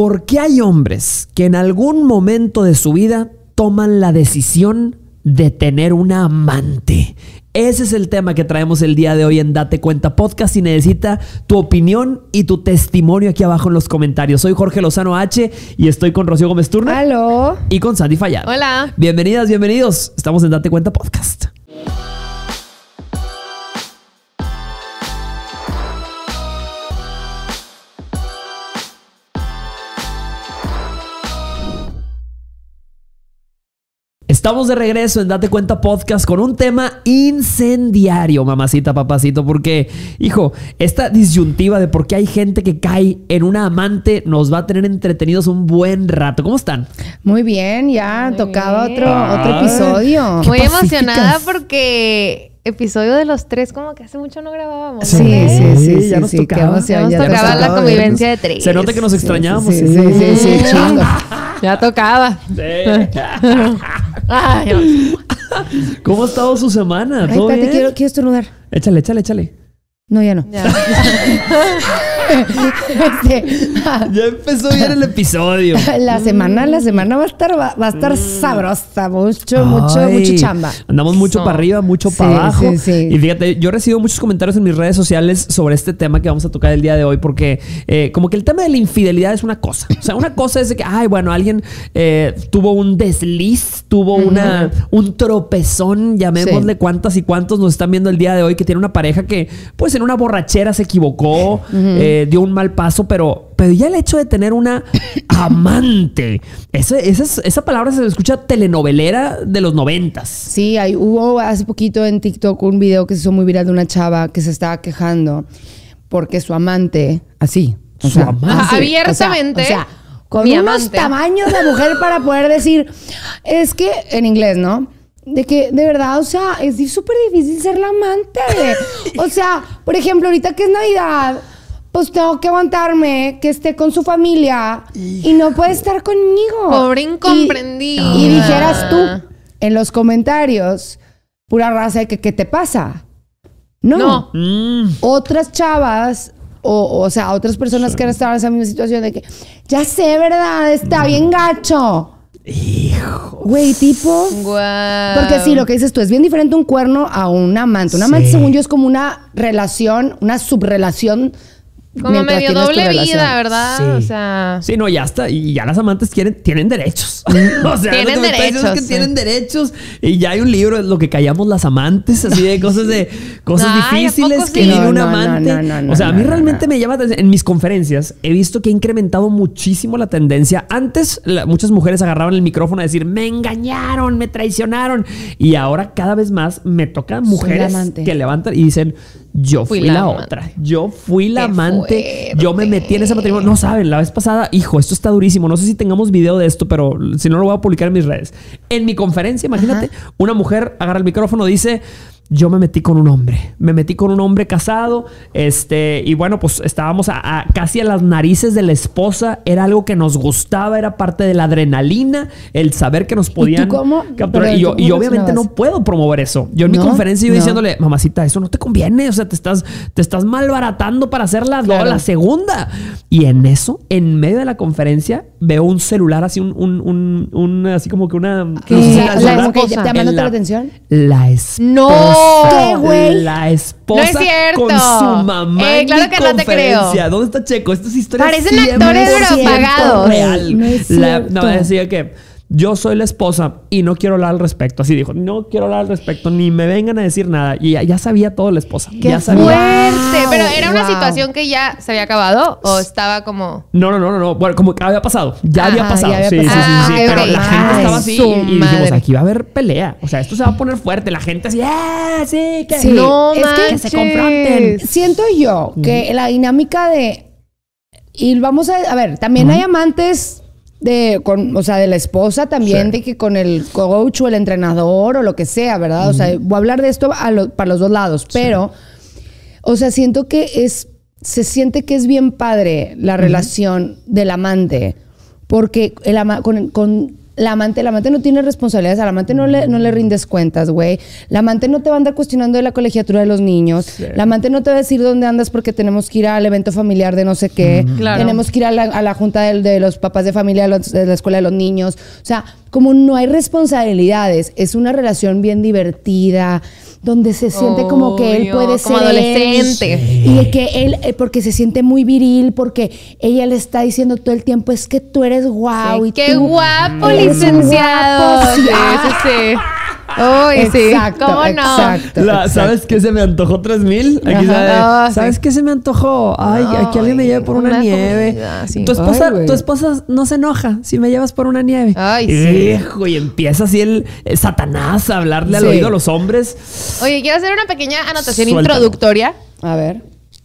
¿Por qué hay hombres que en algún momento de su vida toman la decisión de tener una amante? Ese es el tema que traemos el día de hoy en Date Cuenta Podcast y necesita tu opinión y tu testimonio aquí abajo en los comentarios. Soy Jorge Lozano H y estoy con Rocío Gómez Turner. ¡Aló! Y con Sandy Fallado. Hola. Bienvenidas, bienvenidos. Estamos en Date Cuenta Podcast. Estamos de regreso en Date Cuenta Podcast con un tema incendiario, mamacita, papacito, porque, hijo, esta disyuntiva de por qué hay gente que cae en una amante nos va a tener entretenidos un buen rato. ¿Cómo están? Muy bien, ya Muy tocaba bien. otro episodio. Muy pacíficas. emocionada porque episodio de los tres, como que hace mucho no grabábamos. Sí, ¿no? sí, ya nos qué tocaba. emoción, Ya nos ya tocaba nos la tocaba convivencia vernos. de tres. Se nota que nos extrañábamos. Sí, chingo. Ya tocaba. Ay, ¿Cómo ha estado su semana? Ay, ¿Todo espérate, bien? quiero estornudar. Échale. No, ya no. ya. Ya empezó bien el episodio. La semana va a estar sabrosa. Mucho chamba. Andamos mucho Eso. para arriba, mucho Sí, para abajo. sí. Y fíjate, yo recibo muchos comentarios en mis redes sociales sobre este tema que vamos a tocar el día de hoy, porque como que el tema de la infidelidad es una cosa. O sea, una cosa es de que, ay, bueno, alguien tuvo un desliz, tuvo un tropezón, llamémosle Sí. cuántas y cuántos nos están viendo el día de hoy que tiene una pareja que, pues en una borrachera se equivocó, dio un mal paso, pero ya el hecho de tener una amante, esa palabra se escucha telenovelera de los 90s. Sí, hubo hace poquito en TikTok un video que se hizo muy viral de una chava que se estaba quejando porque su amante, así. o Su amante. Ajá, abiertamente. O sea, con Mi unos amante. tamaños de mujer para poder decir, es que en inglés, ¿no? De que, de verdad, o sea, es súper difícil ser la amante. O sea, por ejemplo, ahorita que es Navidad, pues tengo que aguantarme que esté con su familia y no puede estar conmigo. Pobre incomprendida. Y dijeras tú en los comentarios, pura raza de que, ¿qué te pasa? No. Otras chavas, o sea, otras personas que han estado en esa misma situación de que, ya sé, ¿verdad? Está bien gacho. Hijo. Güey, tipo... Guau. Porque sí, lo que dices tú, es bien diferente un cuerno a un amante. Un amante, Sí. según yo, es como una relación, una subrelación. Como mientras medio tienes tu doble relación. vida, ¿verdad? Sí. O sea. Sí, no, ya está. Y ya las amantes tienen derechos. O sea, Tienen lo que me está diciendo derechos, es que sí. tienen derechos. Y ya hay un libro, Lo que callamos las amantes, así de cosas Ay, ¿a difíciles poco que sí? vive un No, amante. no, o sea, a mí no, realmente me llama atención. En mis conferencias he visto que ha incrementado muchísimo la tendencia. Antes muchas mujeres agarraban el micrófono a decir, me engañaron, me traicionaron. Y ahora cada vez más me tocan mujeres amante. que levantan y dicen, yo fui la amante. otra. Yo fui la Qué amante. fuerte. Yo me metí en ese matrimonio. No saben, la vez pasada, hijo, esto está durísimo. No sé si tengamos video de esto, pero si no lo voy a publicar en mis redes. En mi conferencia, imagínate, una mujer agarra el micrófono, dice, yo me metí con un hombre. Me metí con un hombre casado. Y bueno, pues estábamos casi a las narices de la esposa. Era algo que nos gustaba, era parte de la adrenalina, el saber que nos podían cómo? capturar. Pero Y yo ¿tú cómo obviamente reaccionabas? no puedo promover eso. Yo en mi No, conferencia yo no. diciéndole, mamacita, eso no te conviene. O sea, te estás malbaratando para hacer Claro. la segunda. Y en eso, en medio de la conferencia, veo un celular así, así como que una... ¿Qué? no sé si La celular- como que esposa. llamándote en la atención. La esposa. No. ¿Qué, güey? La esposa No es cierto. con su mamá en Claro mi que no te conferencia. creo. ¿Dónde está Checo? Esta es historia Parecen 100% actores, pero pagados. real. No es No, cierto. decía que yo soy la esposa y no quiero hablar al respecto. Así dijo, no quiero hablar al respecto, ni me vengan a decir nada. Y ya sabía todo la esposa. ¡Qué Ya sabía. Fuerte. Pero era una Wow. situación que ya se había acabado o estaba como. No. Bueno, como que había pasado. Ya había pasado. ya había Sí. pasado. Ah, Pero ok. la gente Ay, estaba así su y dijimos, madre. aquí va a haber pelea. O sea, esto se va a poner fuerte. La gente así, sí, que Sí. No es que manches. se confronten. Siento yo que la dinámica de... Y vamos a ver, también hay amantes o sea, de la esposa también, Sí. de que con el coach o el entrenador o lo que sea, ¿verdad? O sea, voy a hablar de esto para los dos lados, pero, o sea, siento que se siente que es bien padre la relación del amante, porque con la amante no tiene responsabilidades, a la amante no le rindes cuentas, güey. La amante no te va a andar cuestionando de la colegiatura de los niños. Sí. La amante no te va a decir dónde andas porque tenemos que ir al evento familiar de no sé qué. Claro. Tenemos que ir a la junta de los papás de familia de la escuela de los niños. O sea, como no hay responsabilidades, es una relación bien divertida, donde se siente como que él puede ser adolescente. Y que él, porque se siente muy viril, porque ella le está diciendo todo el tiempo, es que tú eres guau. Sí, Y ¡qué tú guapo, licenciado! Guapo, sí. Sí. Uy, sí. ¿Cómo no? Exacto. ¿Sabes qué se me antojó 3000? Aquí ¿sabes qué se me antojó? Ay, que alguien me lleve por una nieve. Comida, sí. Tu esposa no se enoja si me llevas por una nieve. Ay, sí. Hijo, y empieza así el Satanás a hablarle al oído a los hombres. Oye, quiero hacer una pequeña anotación introductoria. A ver.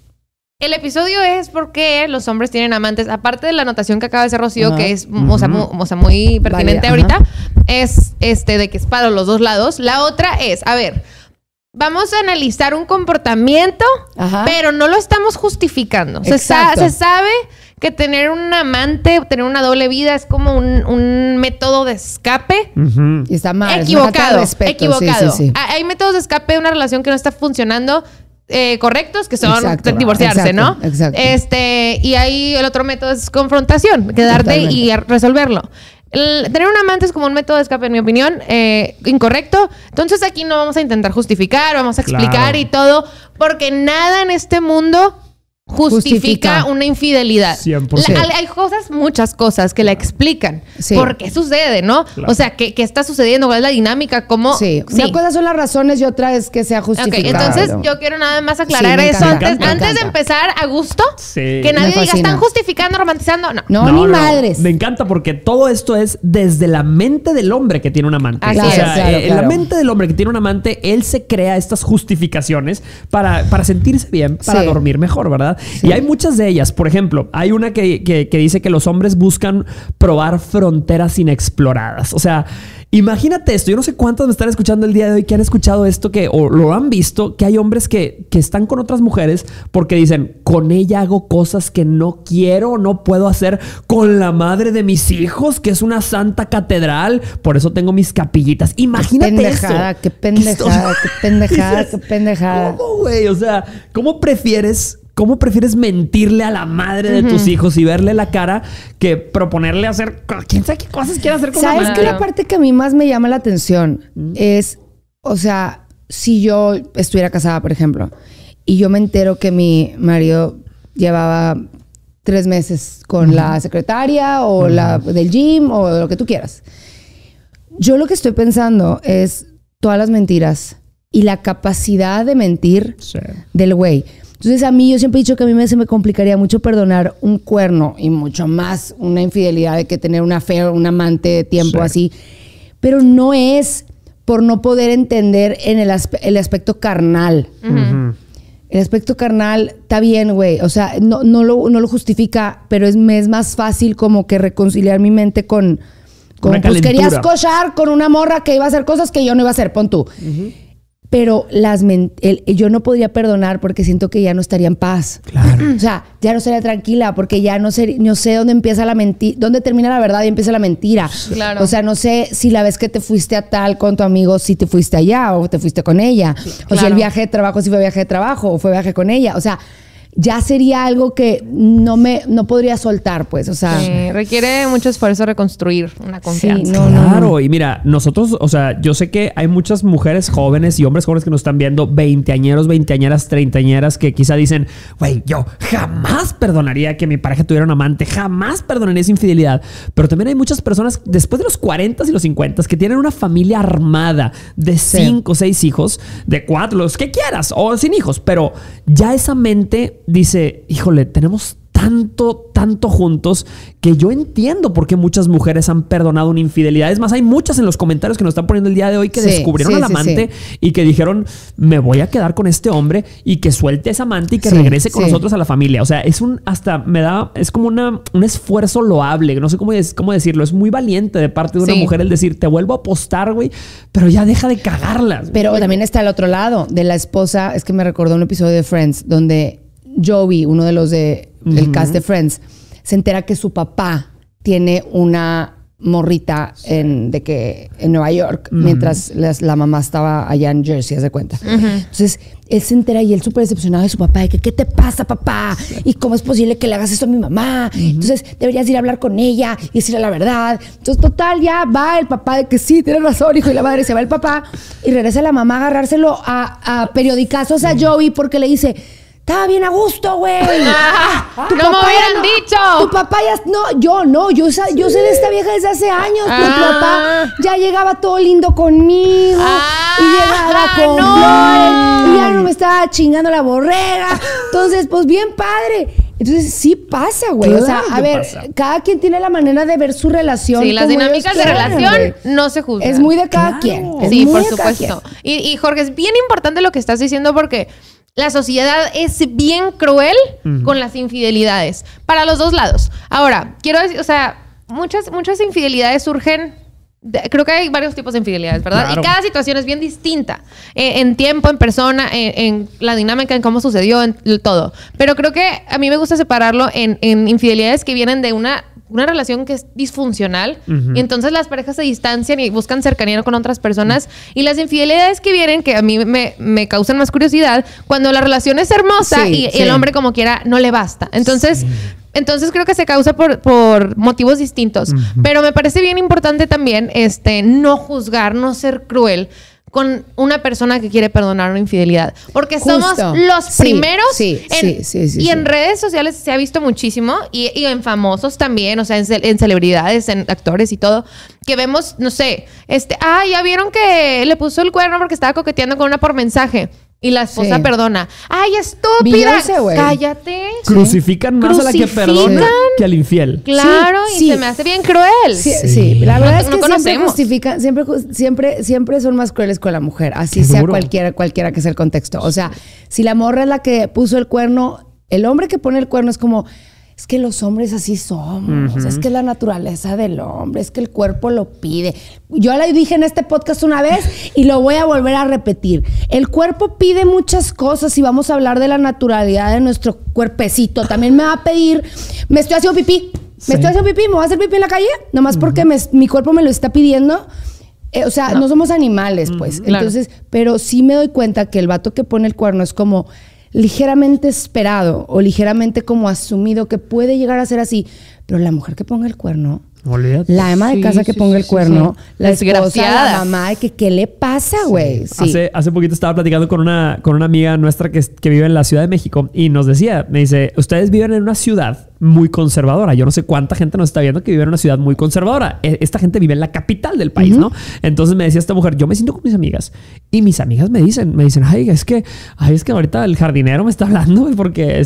El episodio es porque los hombres tienen amantes. Aparte de la anotación que acaba de hacer Rocío, que es muy pertinente ahorita, es de que es para los dos lados. La otra es, a ver, vamos a analizar un comportamiento, pero no lo estamos justificando. Se sabe que tener un amante, tener una doble vida es como un método de escape. Y está mal. Equivocado. Sí. Hay métodos de escape de una relación que no está funcionando. Correctos, que son divorciarse, ¿no? Exacto. Y ahí el otro método es confrontación, quedarte y resolverlo. Tener un amante es como un método de escape, en mi opinión, incorrecto. Entonces aquí no vamos a intentar justificar, vamos a explicar y todo, porque nada en este mundo justifica una infidelidad. 100%. Hay muchas cosas que la explican. Sí. ¿Por qué sucede, no? Claro. O sea, ¿qué está sucediendo? ¿Cuál es la dinámica? ¿Cómo? Sí. Una cosa son las razones y otra es que sea justificado. Okay, entonces yo quiero nada más aclarar eso antes de empezar a gusto. Sí. Que nadie diga, están justificando, romantizando. No, ni madres. Me encanta porque todo esto es desde la mente del hombre que tiene un amante. En la mente del hombre que tiene un amante, él se crea estas justificaciones para sentirse bien, para dormir mejor, ¿verdad? Sí. Y hay muchas de ellas. Por ejemplo, hay una que dice que los hombres buscan probar fronteras inexploradas. O sea, imagínate esto. Yo no sé cuántas me están escuchando el día de hoy que han escuchado esto o lo han visto, que hay hombres que están con otras mujeres porque dicen, con ella hago cosas que no quiero, no puedo hacer con la madre de mis hijos, que es una santa catedral. Por eso tengo mis capillitas. Imagínate eso. Qué pendejada. ¿Cómo, güey? O sea, ¿cómo prefieres mentirle a la madre de tus hijos y verle la cara que proponerle hacer quién sabe qué cosas quiere hacer con la madre? ¿Sabes qué? La parte que a mí más me llama la atención es, o sea, si yo estuviera casada, por ejemplo, y yo me entero que mi marido llevaba 3 meses con la secretaria o la del gym o lo que tú quieras. Yo lo que estoy pensando es todas las mentiras y la capacidad de mentir del güey. Entonces a mí, yo siempre he dicho que a mí se me complicaría mucho perdonar un cuerno y mucho más una infidelidad de que tener una affair, un amante de tiempo así. Pero no es por no poder entender en el aspecto carnal. El aspecto carnal está bien, güey. O sea, no lo justifica, pero me es más fácil como que reconciliar mi mente con pues querías cochar con una morra que iba a hacer cosas que yo no iba a hacer, pon tú. Pero yo no podría perdonar porque siento que ya no estaría en paz. Claro. O sea, ya no estaría tranquila porque ya no sé dónde empieza la mentira, dónde termina la verdad y empieza la mentira. Claro. O sea, no sé si la vez que te fuiste a tal con tu amigo, si te fuiste allá o te fuiste con ella. Sí, o si el viaje de trabajo, si fue viaje de trabajo o fue viaje con ella. O sea, ya sería algo que no podría soltar, pues, o sea. Sí, requiere mucho esfuerzo reconstruir una confianza. Sí, claro. Y mira, nosotros, o sea, yo sé que hay muchas mujeres jóvenes y hombres jóvenes que nos están viendo, veinteañeros, veinteañeras, treintañeras, que quizá dicen, güey, yo jamás perdonaría que mi pareja tuviera un amante, jamás perdonaría esa infidelidad. Pero también hay muchas personas después de los 40 y los 50 que tienen una familia armada de 5 o 6 hijos, de 4, los que quieras, o sin hijos, pero ya esa mente dice, híjole, tenemos tanto juntos que yo entiendo por qué muchas mujeres han perdonado una infidelidad. Es más, hay muchas en los comentarios que nos están poniendo el día de hoy que descubrieron al amante y que dijeron, me voy a quedar con este hombre y que suelte a esa amante y que regrese con nosotros a la familia. O sea, es es como un esfuerzo loable. No sé cómo decirlo. Es muy valiente de parte de una mujer el decir, te vuelvo a apostar, güey, pero ya deja de cagarlas. Pero también está el otro lado de la esposa. Es que me recordó un episodio de Friends donde Joey, uno de los del cast de Friends, se entera que su papá tiene una morrita en Nueva York, mientras la mamá estaba allá en Jersey, haz de cuenta. Entonces, él se entera y él súper decepcionado de su papá, de que, ¿qué te pasa, papá? ¿Y cómo es posible que le hagas esto a mi mamá? Entonces, deberías ir a hablar con ella y decirle la verdad. Entonces, total, ya va el papá de que sí, tiene razón, hijo, y la madre, se va el papá y regresa la mamá a agarrárselo a periodicazos a Joey porque le dice... Estaba bien a gusto, güey. ¡No me hubieran dicho! Tu papá ya... No, yo sé de esta vieja desde hace años. Pero tu papá ya llegaba todo lindo conmigo. Y llegaba con flores. Y ya no me estaba chingando la borrega. Entonces, pues bien padre. Entonces, sí pasa, güey. Claro, o sea, a ver, cada quien tiene la manera de ver su relación. Sí, las dinámicas de relación no se juzgan. Es muy de cada quien. Sí, por supuesto. Y Jorge, es bien importante lo que estás diciendo porque... La sociedad es bien cruel con las infidelidades. Para los dos lados. Ahora, quiero decir, o sea, muchas infidelidades surgen... Creo que hay varios tipos de infidelidades, ¿verdad? Claro. Y cada situación es bien distinta. En tiempo, en persona, en la dinámica, en cómo sucedió, en todo. Pero creo que a mí me gusta separarlo en infidelidades que vienen de una relación que es disfuncional y entonces las parejas se distancian y buscan cercanía con otras personas y las infidelidades que vienen, que a mí me causan más curiosidad, cuando la relación es hermosa y el hombre como quiera no le basta. Entonces creo que se causa por motivos distintos. Pero me parece bien importante también no juzgar, no ser cruel con una persona que quiere perdonar una infidelidad. Porque somos los primeros. Y en redes sociales se ha visto muchísimo. Y en famosos también. O sea, en celebridades, en actores y todo. Que vemos, no sé, ya vieron que le puso el cuerno porque estaba coqueteando con una por mensaje. Y la esposa perdona. ¡Ay, estúpida! ¡Cállate! Crucifican más a la que perdona que al infiel. Claro, y se me hace bien cruel. Sí. La verdad es que siempre justifican, siempre son más crueles con la mujer. Así sea cualquiera que sea el contexto. O sea, si la morra es la que puso el cuerno, el hombre que pone el cuerno es como... Es que los hombres así somos, es que es la naturaleza del hombre, es que el cuerpo lo pide. Yo lo dije en este podcast una vez y lo voy a volver a repetir. El cuerpo pide muchas cosas y vamos a hablar de la naturalidad de nuestro cuerpecito. También me va a pedir, me estoy haciendo pipí, me voy a hacer pipí en la calle, nomás porque mi cuerpo me lo está pidiendo. O sea, no somos animales, pues. Entonces, pero sí me doy cuenta que el vato que pone el cuerno es como... ligeramente esperado o ligeramente como asumido que puede llegar a ser así, pero la mujer que ponga el cuerno, la ama de casa que ponga el cuerno, la esposa, la mamá, ¿qué le pasa, güey? Hace poquito estaba platicando con una amiga nuestra que vive en la Ciudad de México y nos decía, me dice, ustedes viven en una ciudad muy conservadora. Yo no sé cuánta gente nos está viendo que vive en una ciudad muy conservadora. Esta gente vive en la capital del país, ¿no? Entonces me decía esta mujer, yo me siento con mis amigas y mis amigas me dicen, ay, es que ahorita el jardinero me está hablando porque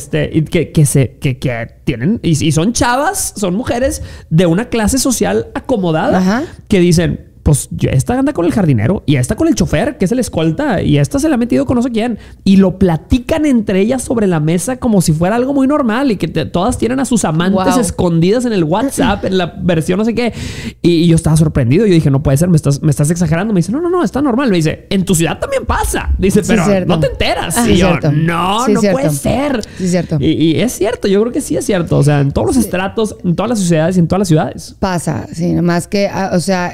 que tienen y son chavas, son mujeres de una clase social acomodada que dicen, pues esta anda con el jardinero y esta con el chofer, que es el escolta, y esta se la ha metido con no sé quién. Y lo platican entre ellas sobre la mesa como si fuera algo muy normal y que todas tienen a sus amantes escondidas en el WhatsApp, en la versión no sé qué. Y yo estaba sorprendido. Yo dije, no puede ser, me estás exagerando. Me dice, no, está normal. Me dice, en tu ciudad también pasa. Dice, pero no te enteras. Y yo, no puede ser. Sí, es cierto. Y es cierto, yo creo que sí es cierto. O sea, en todos los estratos, en todas las sociedades y en todas las ciudades. Pasa, sí, nomás que, o sea...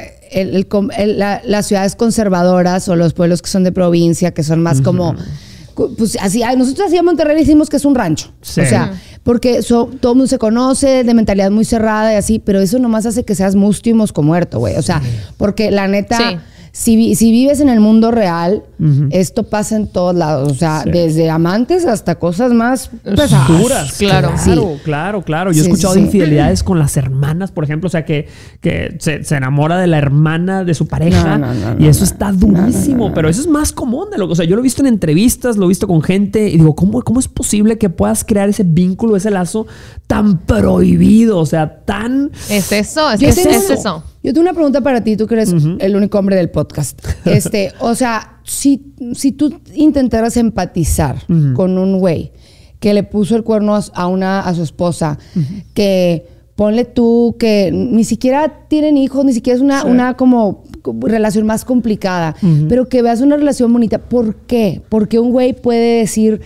las ciudades conservadoras o los pueblos que son de provincia, que son más como... Pues así, nosotros así en Monterrey decimos que es un rancho. Sí. O sea, porque todo el mundo se conoce, de mentalidad muy cerrada y así, pero eso nomás hace que seas mustio y mosco muerto, güey. O sea, porque la neta... Sí. Si vives en el mundo real, esto pasa en todos lados. O sea, desde amantes hasta cosas más pesadas. Duras. Claro. Yo he escuchado de infidelidades con las hermanas, por ejemplo. O sea, que se enamora de la hermana de su pareja. Y eso está durísimo. Pero eso es más común de lo que... O sea, yo lo he visto en entrevistas, lo he visto con gente. Y digo, ¿cómo es posible que puedas crear ese vínculo, ese lazo tan prohibido? O sea, tan... Es eso, es eso. Yo tengo una pregunta para ti, tú que eres el único hombre del podcast. O sea, si tú intentaras empatizar con un güey que le puso el cuerno a su esposa, que ponle tú que ni siquiera tienen hijos, ni siquiera es una como relación más complicada, pero que veas una relación bonita. ¿Por qué? Porque un güey puede decir...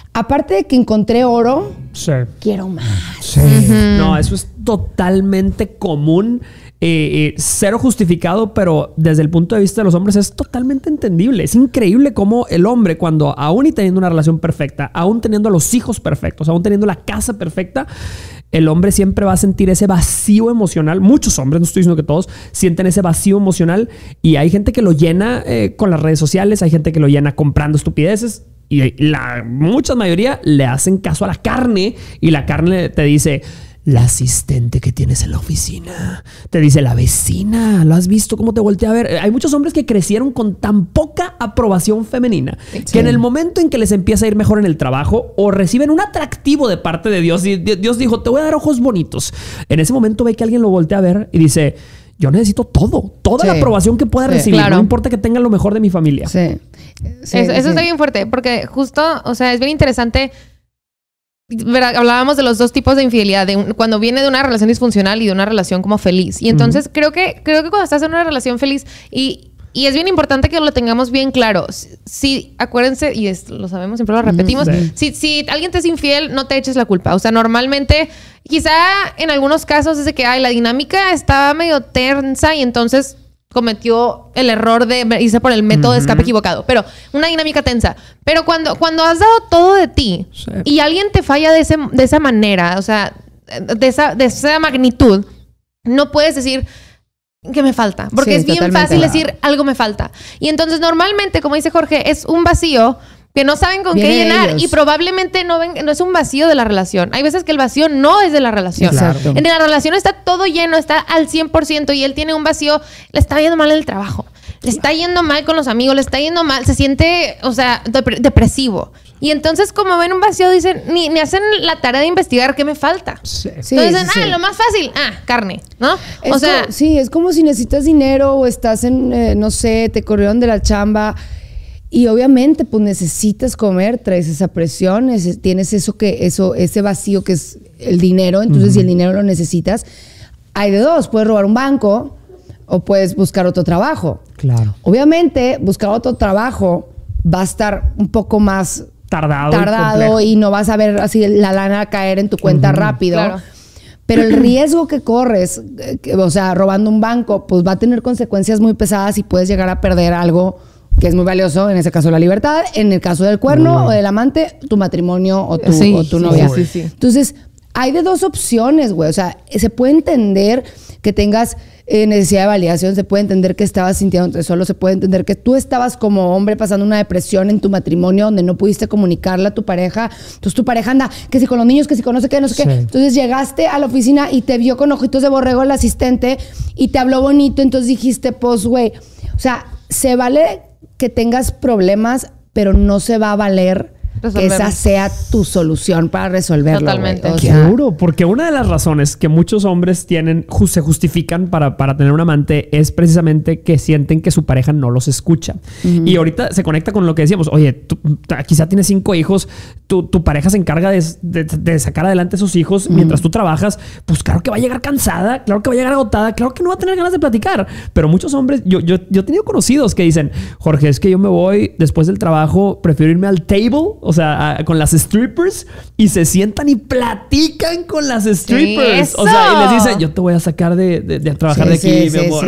aparte de que encontré oro, Sí. quiero más. Sí. No, eso es totalmente común. Cero justificado, pero desde el punto de vista de los hombres es totalmente entendible. Es increíble cómo el hombre, cuando aún y teniendo una relación perfecta, aún teniendo a los hijos perfectos, aún teniendo la casa perfecta, el hombre siempre va a sentir ese vacío emocional. Muchos hombres, no estoy diciendo que todos, sienten ese vacío emocional, y hay gente que lo llena con las redes sociales, hay gente que lo llena comprando estupideces, y la mucha mayoría le hacen caso a la carne, y la carne te dice: la asistente que tienes en la oficina, te dice la vecina, ¿lo has visto cómo te voltea a ver? Hay muchos hombres que crecieron con tan poca aprobación femenina que en el momento en que les empieza a ir mejor en el trabajo o reciben un atractivo de parte de Dios, y Dios dijo: te voy a dar ojos bonitos, en ese momento ve que alguien lo voltea a ver y dice: yo necesito toda la aprobación que pueda recibir, claro. No importa que tenga lo mejor de mi familia. Eso está bien fuerte, porque justo, o sea, es bien interesante. Hablábamos de los dos tipos de infidelidad, cuando viene de una relación disfuncional y de una relación como feliz. Y entonces creo que cuando estás en una relación feliz, y es bien importante que lo tengamos bien claro. Si acuérdense, y lo sabemos, siempre lo repetimos, si alguien te es infiel, no te eches la culpa. O sea, normalmente, quizá en algunos casos es de que la dinámica estaba medio tensa y entonces cometió el error de irse por el método de escape equivocado, pero una dinámica tensa. Pero cuando has dado todo de ti y alguien te falla de esa manera, o sea, de esa magnitud, no puedes decir que me falta, porque es bien fácil decir algo me falta. Y entonces normalmente, como dice Jorge, es un vacío que no saben con qué llenar, y probablemente no es un vacío de la relación. Hay veces que el vacío no es de la relación. Exacto. En la relación está todo lleno, está al 100%, y él tiene un vacío, le está yendo mal en el trabajo, le está yendo mal con los amigos, le está yendo mal, se siente, o sea, depresivo. Y entonces, como ven un vacío, dicen, ni hacen la tarea de investigar qué me falta. Entonces dicen, lo más fácil, carne, ¿no? Es como si necesitas dinero o estás en, no sé, te corrieron de la chamba. Y obviamente, pues necesitas comer, traes esa presión, tienes ese vacío que es el dinero. Entonces, si el dinero lo necesitas, hay de dos: puedes robar un banco o puedes buscar otro trabajo. Claro. Obviamente, buscar otro trabajo va a estar un poco más tardado y no vas a ver así la lana caer en tu cuenta rápido. Claro. Pero el riesgo que corres, o sea, robando un banco, pues va a tener consecuencias muy pesadas y puedes llegar a perder algo que es muy valioso, en ese caso la libertad, en el caso del cuerno o del amante, tu matrimonio o tu novia. Entonces, hay de dos opciones, güey. O sea, se puede entender que tengas necesidad de validación, se puede entender que estabas sintiéndote solo, se puede entender que tú estabas como hombre pasando una depresión en tu matrimonio donde no pudiste comunicarle a tu pareja. Entonces tu pareja anda, que si con los niños, que si con no sé qué, no sé qué. Entonces llegaste a la oficina y te vio con ojitos de borrego el asistente y te habló bonito, entonces dijiste, pues, güey, o sea, se vale que tengas problemas, pero no se va a valer que esa sea tu solución para resolverlo. Totalmente. Qué duro, porque una de las razones que muchos hombres se justifican para tener un amante es precisamente que sienten que su pareja no los escucha. Y ahorita se conecta con lo que decíamos. Oye, tú quizá tienes 5 hijos, tu pareja se encarga de sacar adelante a esos hijos mientras tú trabajas. Pues claro que va a llegar cansada, claro que va a llegar agotada, claro que no va a tener ganas de platicar. Pero muchos hombres, yo he tenido conocidos que dicen: Jorge, es que yo me voy después del trabajo, prefiero irme al table, o sea, con las strippers, y se sientan y platican con las strippers. O sea, y les dicen: yo te voy a sacar de trabajar de aquí, mi amor.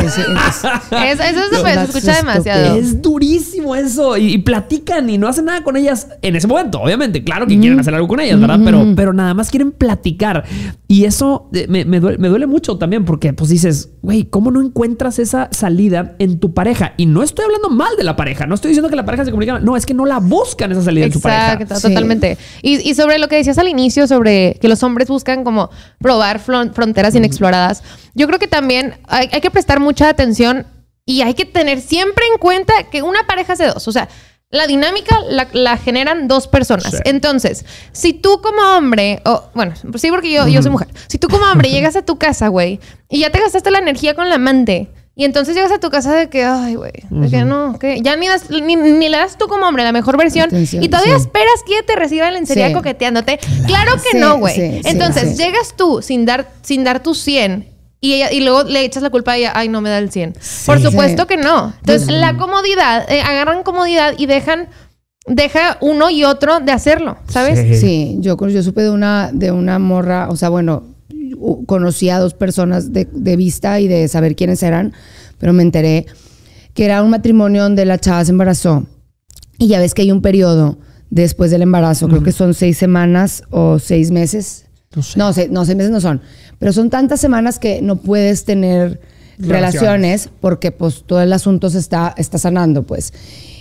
Eso se escucha demasiado. Es durísimo eso. Y platican y no hacen nada con ellas en ese momento. Obviamente, claro que quieren hacer algo con ellas, ¿verdad? Pero nada más quieren platicar. Y eso me duele mucho también, porque pues dices, güey, ¿cómo no encuentras esa salida en tu pareja? Y no estoy hablando mal de la pareja. No estoy diciendo que la pareja se comunica mal. No, es que no la buscan esa salida en su pareja. Totalmente. Y sobre lo que decías al inicio, sobre que los hombres buscan como probar fronteras inexploradas, yo creo que también hay que prestar mucha atención y hay que tener siempre en cuenta que una pareja es de dos. O sea, la dinámica la generan 2 personas. Entonces, si tú como hombre, bueno, sí, porque yo soy mujer. Si tú como hombre llegas a tu casa, güey, y ya te gastaste la energía con la amante, y entonces llegas a tu casa de que, ay, güey, de que no, que ya ni le das tú como hombre la mejor versión, y todavía esperas que ella te reciba la lencería coqueteándote. Claro que no, güey. Entonces, llegas tú sin dar tu 100 y luego le echas la culpa a ella: ay, no me da el 100. Por supuesto que no. Entonces, la comodidad, agarran comodidad y dejan deja uno y otro de hacerlo, ¿sabes? Sí, yo supe de una morra, o sea, bueno, conocí a 2 personas de vista y de saber quiénes eran, pero me enteré que era un matrimonio donde la chava se embarazó. Y ya ves que hay un periodo después del embarazo, creo que son 6 semanas o 6 meses. No sé. No, 6 meses no son. Pero son tantas semanas que no puedes tener relaciones porque pues todo el asunto se está sanando, pues.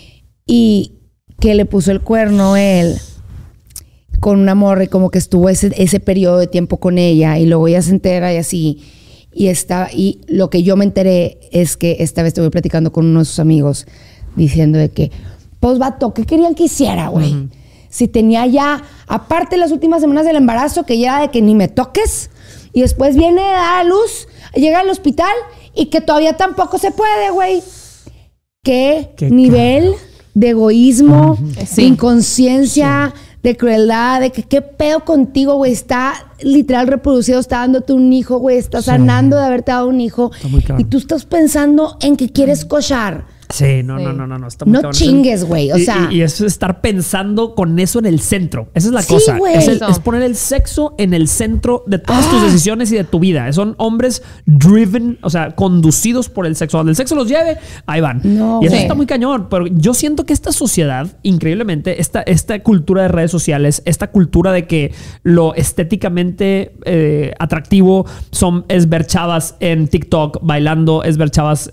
Y que le puso el cuerno él con una morra y como que estuvo ese periodo de tiempo con ella y luego ella se entera y así. Y lo que yo me enteré es que esta vez estuve platicando con uno de sus amigos diciendo de que, pues vato, ¿qué querían que hiciera, güey? Si tenía ya, aparte las últimas semanas del embarazo, que ya de que ni me toques, y después viene a dar a luz, llega al hospital y que todavía tampoco se puede, güey. ¿Qué nivel de egoísmo, de inconsciencia, de crueldad, de que qué pedo contigo, güey? Está literal reproducido, está dándote un hijo, güey, está sanando de haberte dado un hijo. Y tú estás pensando en que quieres cochar. Sí, no. Está muy no chingues, güey. O sea. Y eso es estar pensando con eso en el centro. Esa es la cosa. Es poner el sexo en el centro de todas tus decisiones y de tu vida. Son hombres driven, o sea, conducidos por el sexo. Donde el sexo los lleve, ahí van. Y eso está muy cañón. Pero yo siento que esta sociedad, increíblemente, esta cultura de redes sociales, esta cultura de que lo estéticamente atractivo es ver chavas en TikTok bailando, es ver chavas,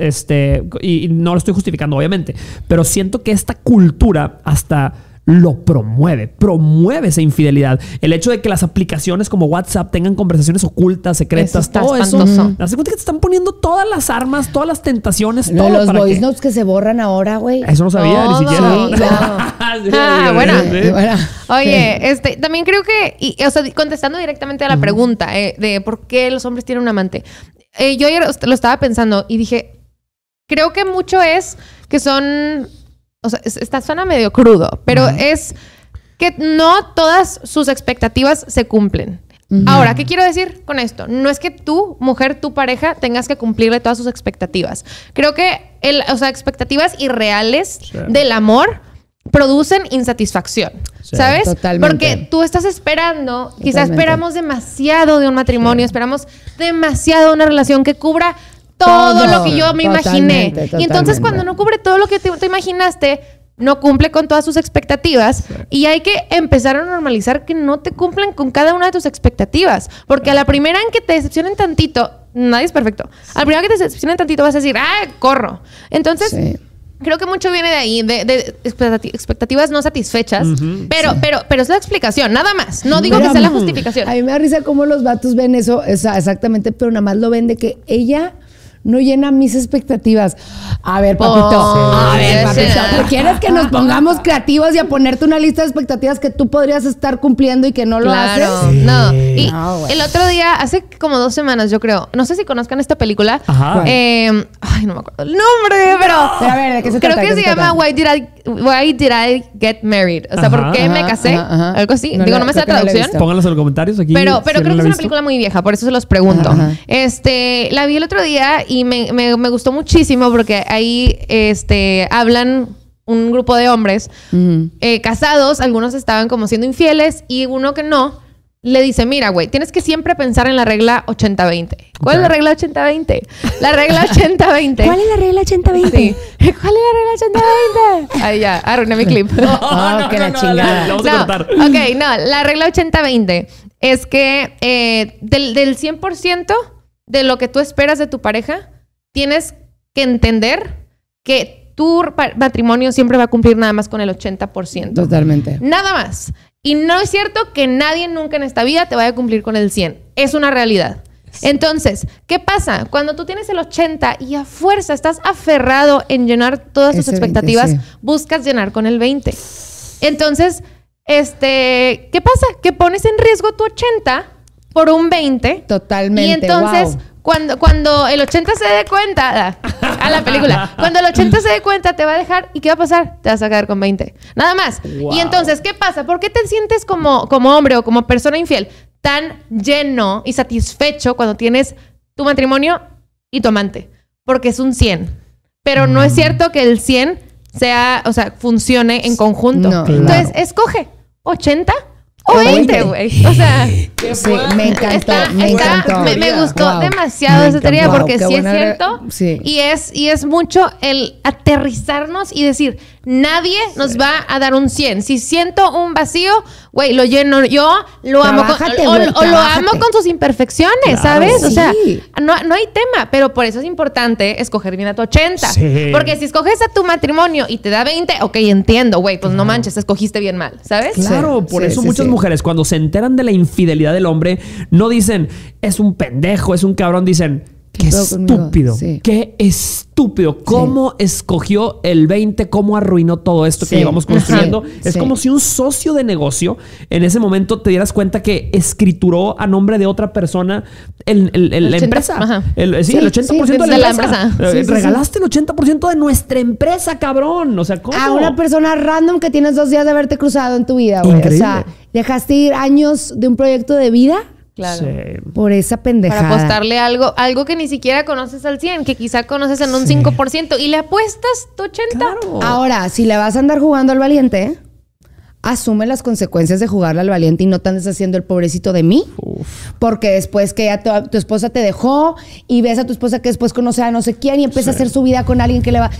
y no lo estoy justificando, obviamente, pero siento que esta cultura hasta lo promueve esa infidelidad. El hecho de que las aplicaciones como WhatsApp tengan conversaciones ocultas, secretas, todo eso. Haz de cuenta que te están poniendo todas las armas, todas las tentaciones, todo los voice notes que se borran ahora, güey. Eso no sabía ni siquiera. Bueno. Oye, también creo que, o sea, contestando directamente a la pregunta de por qué los hombres tienen un amante. Yo ayer lo estaba pensando y dije, creo que mucho es que son... O sea, suena medio crudo, pero es que no todas sus expectativas se cumplen. Ahora, ¿qué quiero decir con esto? No es que tú, mujer, tu pareja, tengas que cumplirle todas sus expectativas. Creo que, expectativas irreales del amor producen insatisfacción. ¿Sabes? Totalmente. Porque tú estás esperando, quizás esperamos demasiado de un matrimonio, esperamos demasiado de una relación que cubra todo lo que yo me imaginé. Y entonces cuando no cubre todo lo que te imaginaste, no cumple con todas sus expectativas. Y hay que empezar a normalizar que no te cumplen con cada una de tus expectativas. Porque a la primera en que te decepcionen tantito, nadie es perfecto. A la primera que te decepcionen tantito vas a decir, corro. Entonces, creo que mucho viene de ahí, de expectativas no satisfechas. Pero es la explicación, nada más. No digo que sea la justificación. A mí me da risa cómo los vatos ven eso, exactamente, pero nada más lo ven de que ella no llena mis expectativas. A ver, papito. ¿Quieres que nos pongamos creativos y a ponerte una lista de expectativas que tú podrías estar cumpliendo y que no lo haces? No. Y el otro día, hace como 2 semanas, yo creo, no sé si conozcan esta película. Ay, no me acuerdo el nombre, pero a ver, ¿de qué se creo trata? que se llama Why Did I Get Married? O sea, ¿por qué me casé? Algo así. No me sé la traducción. Pónganlos en los comentarios aquí. Pero creo que es una película muy vieja, por eso se los pregunto. La vi el otro día y me gustó muchísimo porque ahí hablan un grupo de hombres casados, algunos estaban como siendo infieles y uno que no, le dice, mira, güey, tienes que siempre pensar en la regla 80-20. ¿Cuál es la regla 80-20? La regla 80-20. ¿Cuál es la regla 80-20? Sí. ¿Cuál es la regla 80-20? Ahí ya, arruiné mi clip. Que la chingada. Vamos a cortar. La regla 80-20 es que del 100% de lo que tú esperas de tu pareja, tienes que entender que tu matrimonio siempre va a cumplir nada más con el 80%. Totalmente. Nada más. Y no es cierto que nadie nunca en esta vida te vaya a cumplir con el 100. Es una realidad. Entonces, ¿qué pasa? Cuando tú tienes el 80 y a fuerza estás aferrado en llenar todas tus expectativas, buscas llenar con el 20. Entonces, ¿qué pasa? Que pones en riesgo tu 80 por un 20. Totalmente. Y entonces, cuando el 80 se dé cuenta, a la película, cuando el 80 se dé cuenta, te va a dejar. ¿Y qué va a pasar? Te vas a quedar con 20. Nada más. Wow. Y entonces, ¿qué pasa? ¿Por qué te sientes como hombre o como persona infiel tan lleno y satisfecho cuando tienes tu matrimonio y tu amante? Porque es un 100. Pero no es cierto que el 100 sea, o sea, funcione en conjunto. No, Entonces, escoge 80 o 20, güey. O sea, Sí, me encantó, me encantó. Me gustó Wow. demasiado Me esa teoría encantó. porque Wow, sí qué es buena cierto. sí. Y es mucho el aterrizarnos y decir, nadie nos va a dar un 100. Si siento un vacío, güey, lo lleno yo, lo amo Trabájate, o güey, lo trabájate. amo con sus imperfecciones, Claro. ¿sabes? O Sí. sea, no hay tema, pero por eso es importante escoger bien a tu 80. Sí. Porque si escoges a tu matrimonio y te da 20, ok, entiendo, güey, pues no manches, escogiste bien mal, ¿sabes? Claro, Sí, por sí, eso sí, muchas sí. mujeres cuando se enteran de la infidelidad del hombre no dicen es un pendejo, es un cabrón, dicen qué pedo conmigo? estúpido, Sí. qué estúpido, cómo escogió el 20, cómo arruinó todo esto que Sí. llevamos construyendo. Ajá. Es Sí. como si un socio de negocio en ese momento te dieras cuenta que escrituró a nombre de otra persona la 80, empresa. ajá. El 80% Sí, de de la la empresa. empresa. Sí, sí, Regalaste el 80% de nuestra empresa, cabrón. O sea, ¿cómo? A una persona random que tienes 2 días de haberte cruzado en tu vida, güey. O Increíble. sea, dejaste ir años de un proyecto de vida Claro. Sí. por esa pendejada. Para apostarle algo que ni siquiera conoces al 100, que quizá conoces en un 5% y le apuestas tu 80. Claro. Ahora, si le vas a andar jugando al valiente, asume las consecuencias de jugarle al valiente y no te andes haciendo el pobrecito de mí. Porque después que ya tu esposa te dejó y ves a tu esposa que después conoce a no sé quién y empieza a hacer su vida con alguien que le va...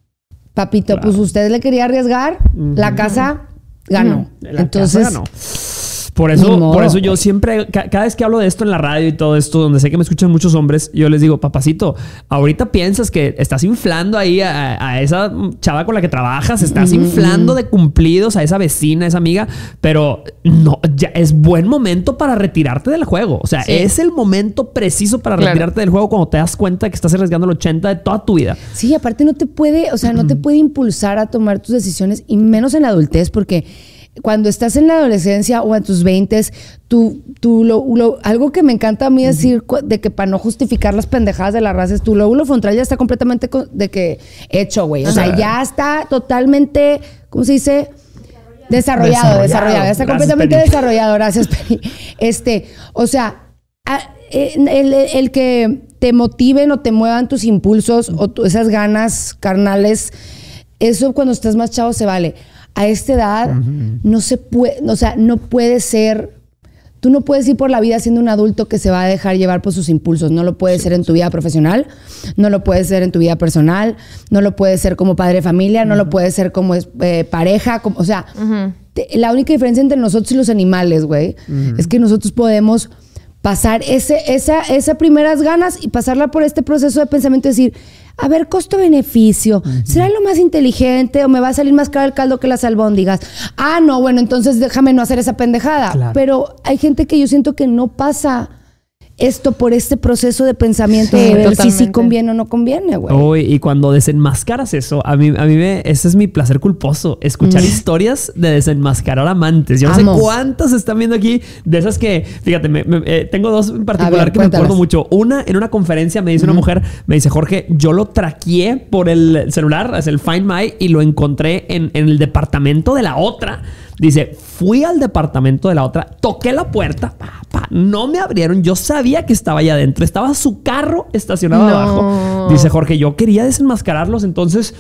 Papito, pues usted le quería arriesgar, la casa ganó. La Entonces, casa ganó. Por Ni eso, modo, por eso yo güey. siempre, cada vez que hablo de esto en la radio y todo esto, donde sé que me escuchan muchos hombres, yo les digo, papacito, ahorita piensas que estás inflando ahí a esa chava con la que trabajas, estás inflando de cumplidos a esa vecina, a esa amiga, pero no, ya es buen momento para retirarte del juego. O sea, Sí. es el momento preciso para Claro. retirarte del juego cuando te das cuenta que estás arriesgando el 80 de toda tu vida. sí, aparte no te puede, o sea, no te puede impulsar a tomar tus decisiones y menos en la adultez porque cuando estás en la adolescencia o en tus 20s, algo que me encanta a mí decir de que para no justificar las pendejadas de la raza es tu lóbulo frontal ya está completamente hecho, güey. O sea, ya está totalmente, ¿cómo se dice? Desarrollado. Ya está Gracias, completamente Penny. desarrollado. Gracias, Penny. O sea, el que te motiven o te muevan tus impulsos o esas ganas carnales, eso cuando estás más chavo se vale. A esta edad no se puede, o sea, no puede ser, tú no puedes ir por la vida siendo un adulto que se va a dejar llevar por sus impulsos. No lo puedes ser en tu vida profesional, no lo puedes ser en tu vida personal, no lo puedes ser como padre de familia, no lo puedes ser como pareja, o sea, la única diferencia entre nosotros y los animales, güey, es que nosotros podemos pasar esas primeras ganas y pasarla por este proceso de pensamiento y decir, a ver, costo-beneficio, ¿será lo más inteligente o me va a salir más caro el caldo que las albóndigas? Ah, no, bueno, entonces déjame no hacer esa pendejada. Claro. Pero hay gente que yo siento que no pasa esto por este proceso de pensamiento de ver si sí totalmente. conviene o no conviene, güey. Uy, y cuando desenmascaras eso, ese es mi placer culposo. Escuchar historias de desenmascarar amantes. Yo no Amo. sé cuántas están viendo aquí de esas que, fíjate, tengo dos en particular A ver, que me acuerdo cuéntalas. mucho. Una, en una conferencia me dice una mujer, me dice, Jorge, yo lo traqueé por el celular, es el Find My, y lo encontré en el departamento de la otra. Dice, fui al departamento de la otra, toqué la puerta, no me abrieron, yo sabía que estaba allá adentro, estaba su carro estacionado No. abajo. Dice Jorge, yo quería desenmascararlos, entonces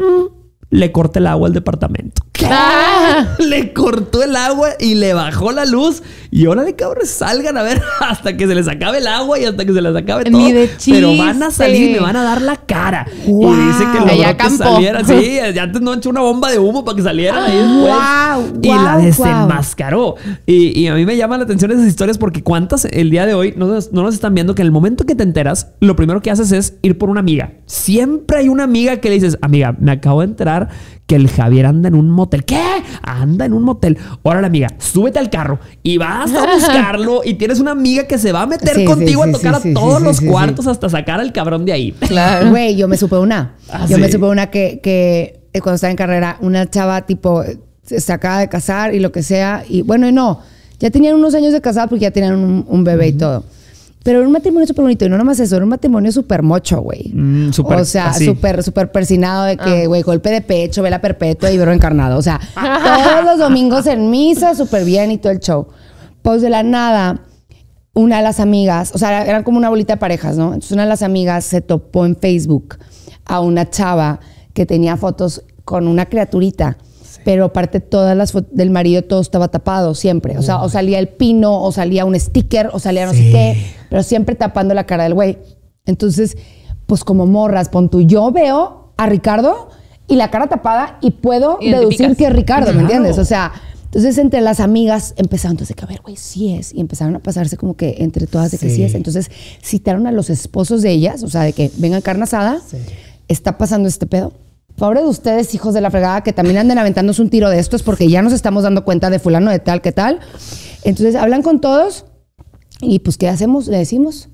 le corté el agua al departamento. ¿Qué? Ah. Le cortó el agua y le bajó la luz. Y órale, cabros, salgan a ver hasta que se les acabe el agua y hasta que se les acabe todo. Ni de Pero van a chiste. salir y me van a dar la cara. Wow. Y dice que logró Ella que campó. salieran. Sí, ya antes no echó una bomba de humo para que salieran ahí después. Wow, Y la wow, desenmascaró. Y a mí me llaman la atención esas historias porque cuántas el día de hoy no nos están viendo que en el momento que te enteras, lo primero que haces es ir por una amiga. Siempre hay una amiga que le dices, amiga, me acabo de enterar que el Javier anda en un motel. ¿Qué? Anda en un motel. Órale, amiga, súbete al carro y vas a buscarlo y tienes una amiga que se va a meter Sí, contigo sí, a tocar sí, a sí, todos sí, los sí, cuartos hasta sacar al cabrón de ahí. Claro. Güey, yo me supe una. Ah, Yo me ¿sí? supe una que cuando estaba en carrera, una chava tipo se acaba de casar y lo que sea. Y bueno, y no, ya tenían unos años de casada porque ya tenían un bebé y todo. Pero era un matrimonio súper bonito. Y no nomás eso, era un matrimonio súper mocho, güey. Súper O sea, así. súper persinado de que, güey, golpe de pecho, vela perpetua y verbo encarnado. O sea, todos los domingos en misa, súper bien y todo el show. Pues de la nada, una de las amigas, o sea, eran como una bolita de parejas, ¿no? Entonces una de las amigas se topó en Facebook a una chava que tenía fotos con una criaturita. Pero aparte todas las fotos del marido, todo estaba tapado siempre. O sea, o salía el pino, o salía un sticker, o salía no sé qué, pero siempre tapando la cara del güey. Entonces, pues como morras, pon tú, yo veo a Ricardo y la cara tapada y puedo deducir que es Ricardo, ¿me entiendes? O sea, entonces entre las amigas empezaron entonces que a ver, güey, sí es. Y empezaron a pasarse como que entre todas de que sí es. Entonces citaron a los esposos de ellas, o sea, de que vengan carne asada, está pasando este pedo. Pobre de ustedes, hijos de la fregada, que también anden aventándose un tiro de estos porque ya nos estamos dando cuenta de fulano de tal, que tal. Entonces hablan con todos y pues ¿qué hacemos? Le decimos.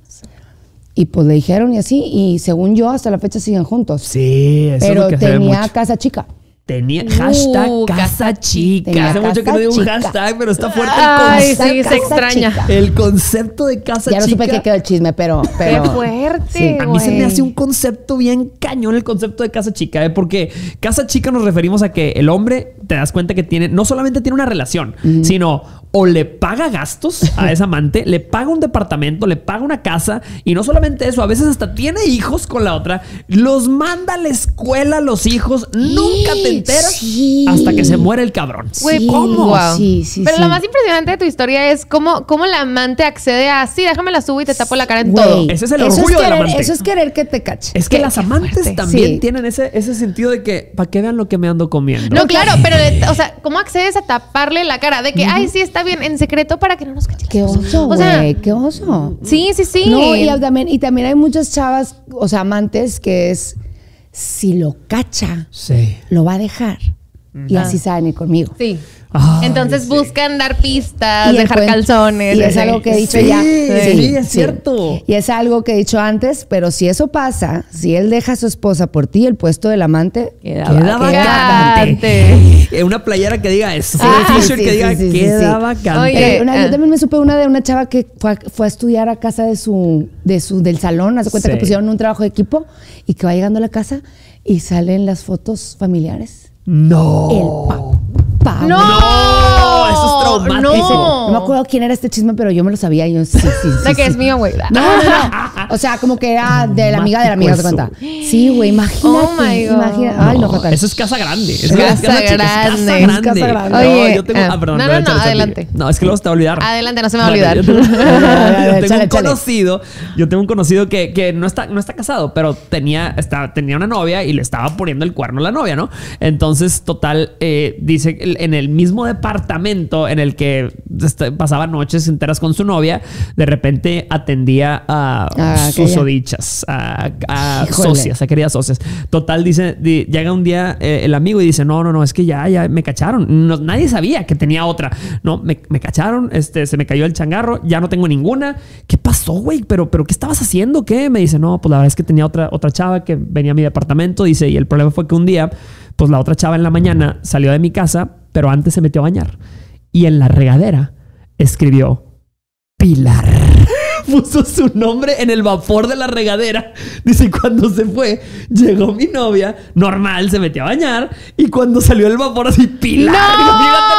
Y pues le dijeron y así, y según yo hasta la fecha siguen juntos. Sí, eso pero es lo que se ve tenía mucho. casa chica. Tenía hashtag casa chica. Tenía Hace mucho que no digo un casa chica. hashtag, pero está fuerte Ay, el concepto. sí, se extraña. chica. El concepto de casa Ya no chica. supe qué quedó el chisme, pero ¡Qué fuerte! A mí se me güey. hace un concepto bien cañón el concepto de casa chica, ¿eh? Porque casa chica nos referimos a que el hombre, te das cuenta que tiene, no solamente tiene una relación, sino o le paga gastos a esa amante, le paga un departamento, le paga una casa, y no solamente eso, a veces hasta tiene hijos con la otra, los manda a la escuela a los hijos, nunca te enteras Sí. hasta que se muere el cabrón. Güey, ¿Cómo? Wow. Sí, sí, Pero sí. lo más impresionante de tu historia es cómo la amante accede a, sí, déjame la subo y te tapo la cara en Güey, todo. Ese es el eso orgullo del querer- amante. Eso es querer que te cache. Es que las amantes fuerte. también Sí. tienen ese sentido de que, para que vean lo que me ando comiendo. No, claro, pero, o sea, ¿cómo accedes a taparle la cara? De que, ay, sí, está bien, en secreto para que no nos cachen. Qué oso, O sea, güey, qué oso. Sí, sí, sí. No, y también hay muchas chavas, o sea, amantes, que es, si lo cacha, Sí. lo va a dejar. Y así saben ir conmigo. Sí. Ay, Entonces sí. buscan dar pistas, Y el dejar cuen- calzones. Y es así. algo que he dicho Sí, ya. sí, es cierto. Y es algo que he dicho antes, pero si eso pasa, si él deja a su esposa por ti, el puesto del amante Queda vacante. Una playera que diga eso. Sí, Un sí, t-shirt sí, que diga sí, sí, sí, queda sí. vacante. Oye, Yo también me supe una de una chava que fue a estudiar a casa del salón, hace cuenta Sí. que pusieron un trabajo de equipo y que va llegando a la casa y salen las fotos familiares. No. El papá. ¡No! No, eso es traumático. No me acuerdo quién era este chisme, pero yo me lo sabía. Y yo, sí. De que sí. es mío, güey. No. O sea, como que era de la amiga de la amiga, ¿se cuenta? Sí, güey, imagínate. Oh, my God. Imagínate. Ay, no, fatal. Eso es casa grande. Eso Casa es casa chica, grande. Es Es casa grande. Oye, yo tengo, perdón, no, perdón, no, échale, adelante. échale. No, es que luego se te va a olvidar. Adelante, no se me va a Bueno, olvidar. Yo tengo Échale, un échale. conocido, que no está casado, pero tenía una novia y le estaba poniendo el cuerno a la novia, ¿no? Entonces, total, dice que en el mismo departamento en el que pasaba noches enteras con su novia, de repente atendía a susodichas, a Híjole. socias, a queridas socias. Total, dice, llega un día el amigo y dice, no, es que ya me cacharon. Nadie sabía que tenía otra. No, me cacharon, se me cayó el changarro, ya no tengo ninguna. ¿Qué pasó, güey? ¿Pero qué estabas haciendo? ¿Qué? Me dice, no, pues la verdad es que tenía otra chava que venía a mi departamento. Dice, y el problema fue que un día, pues la otra chava en la mañana salió de mi casa, pero antes se metió a bañar. Y en la regadera escribió Pilar. Puso su nombre en el vapor de la regadera. Dice, cuando se fue, llegó mi novia, normal, se metió a bañar, y cuando salió el vapor así, Pilar. ¡No! Fíjate,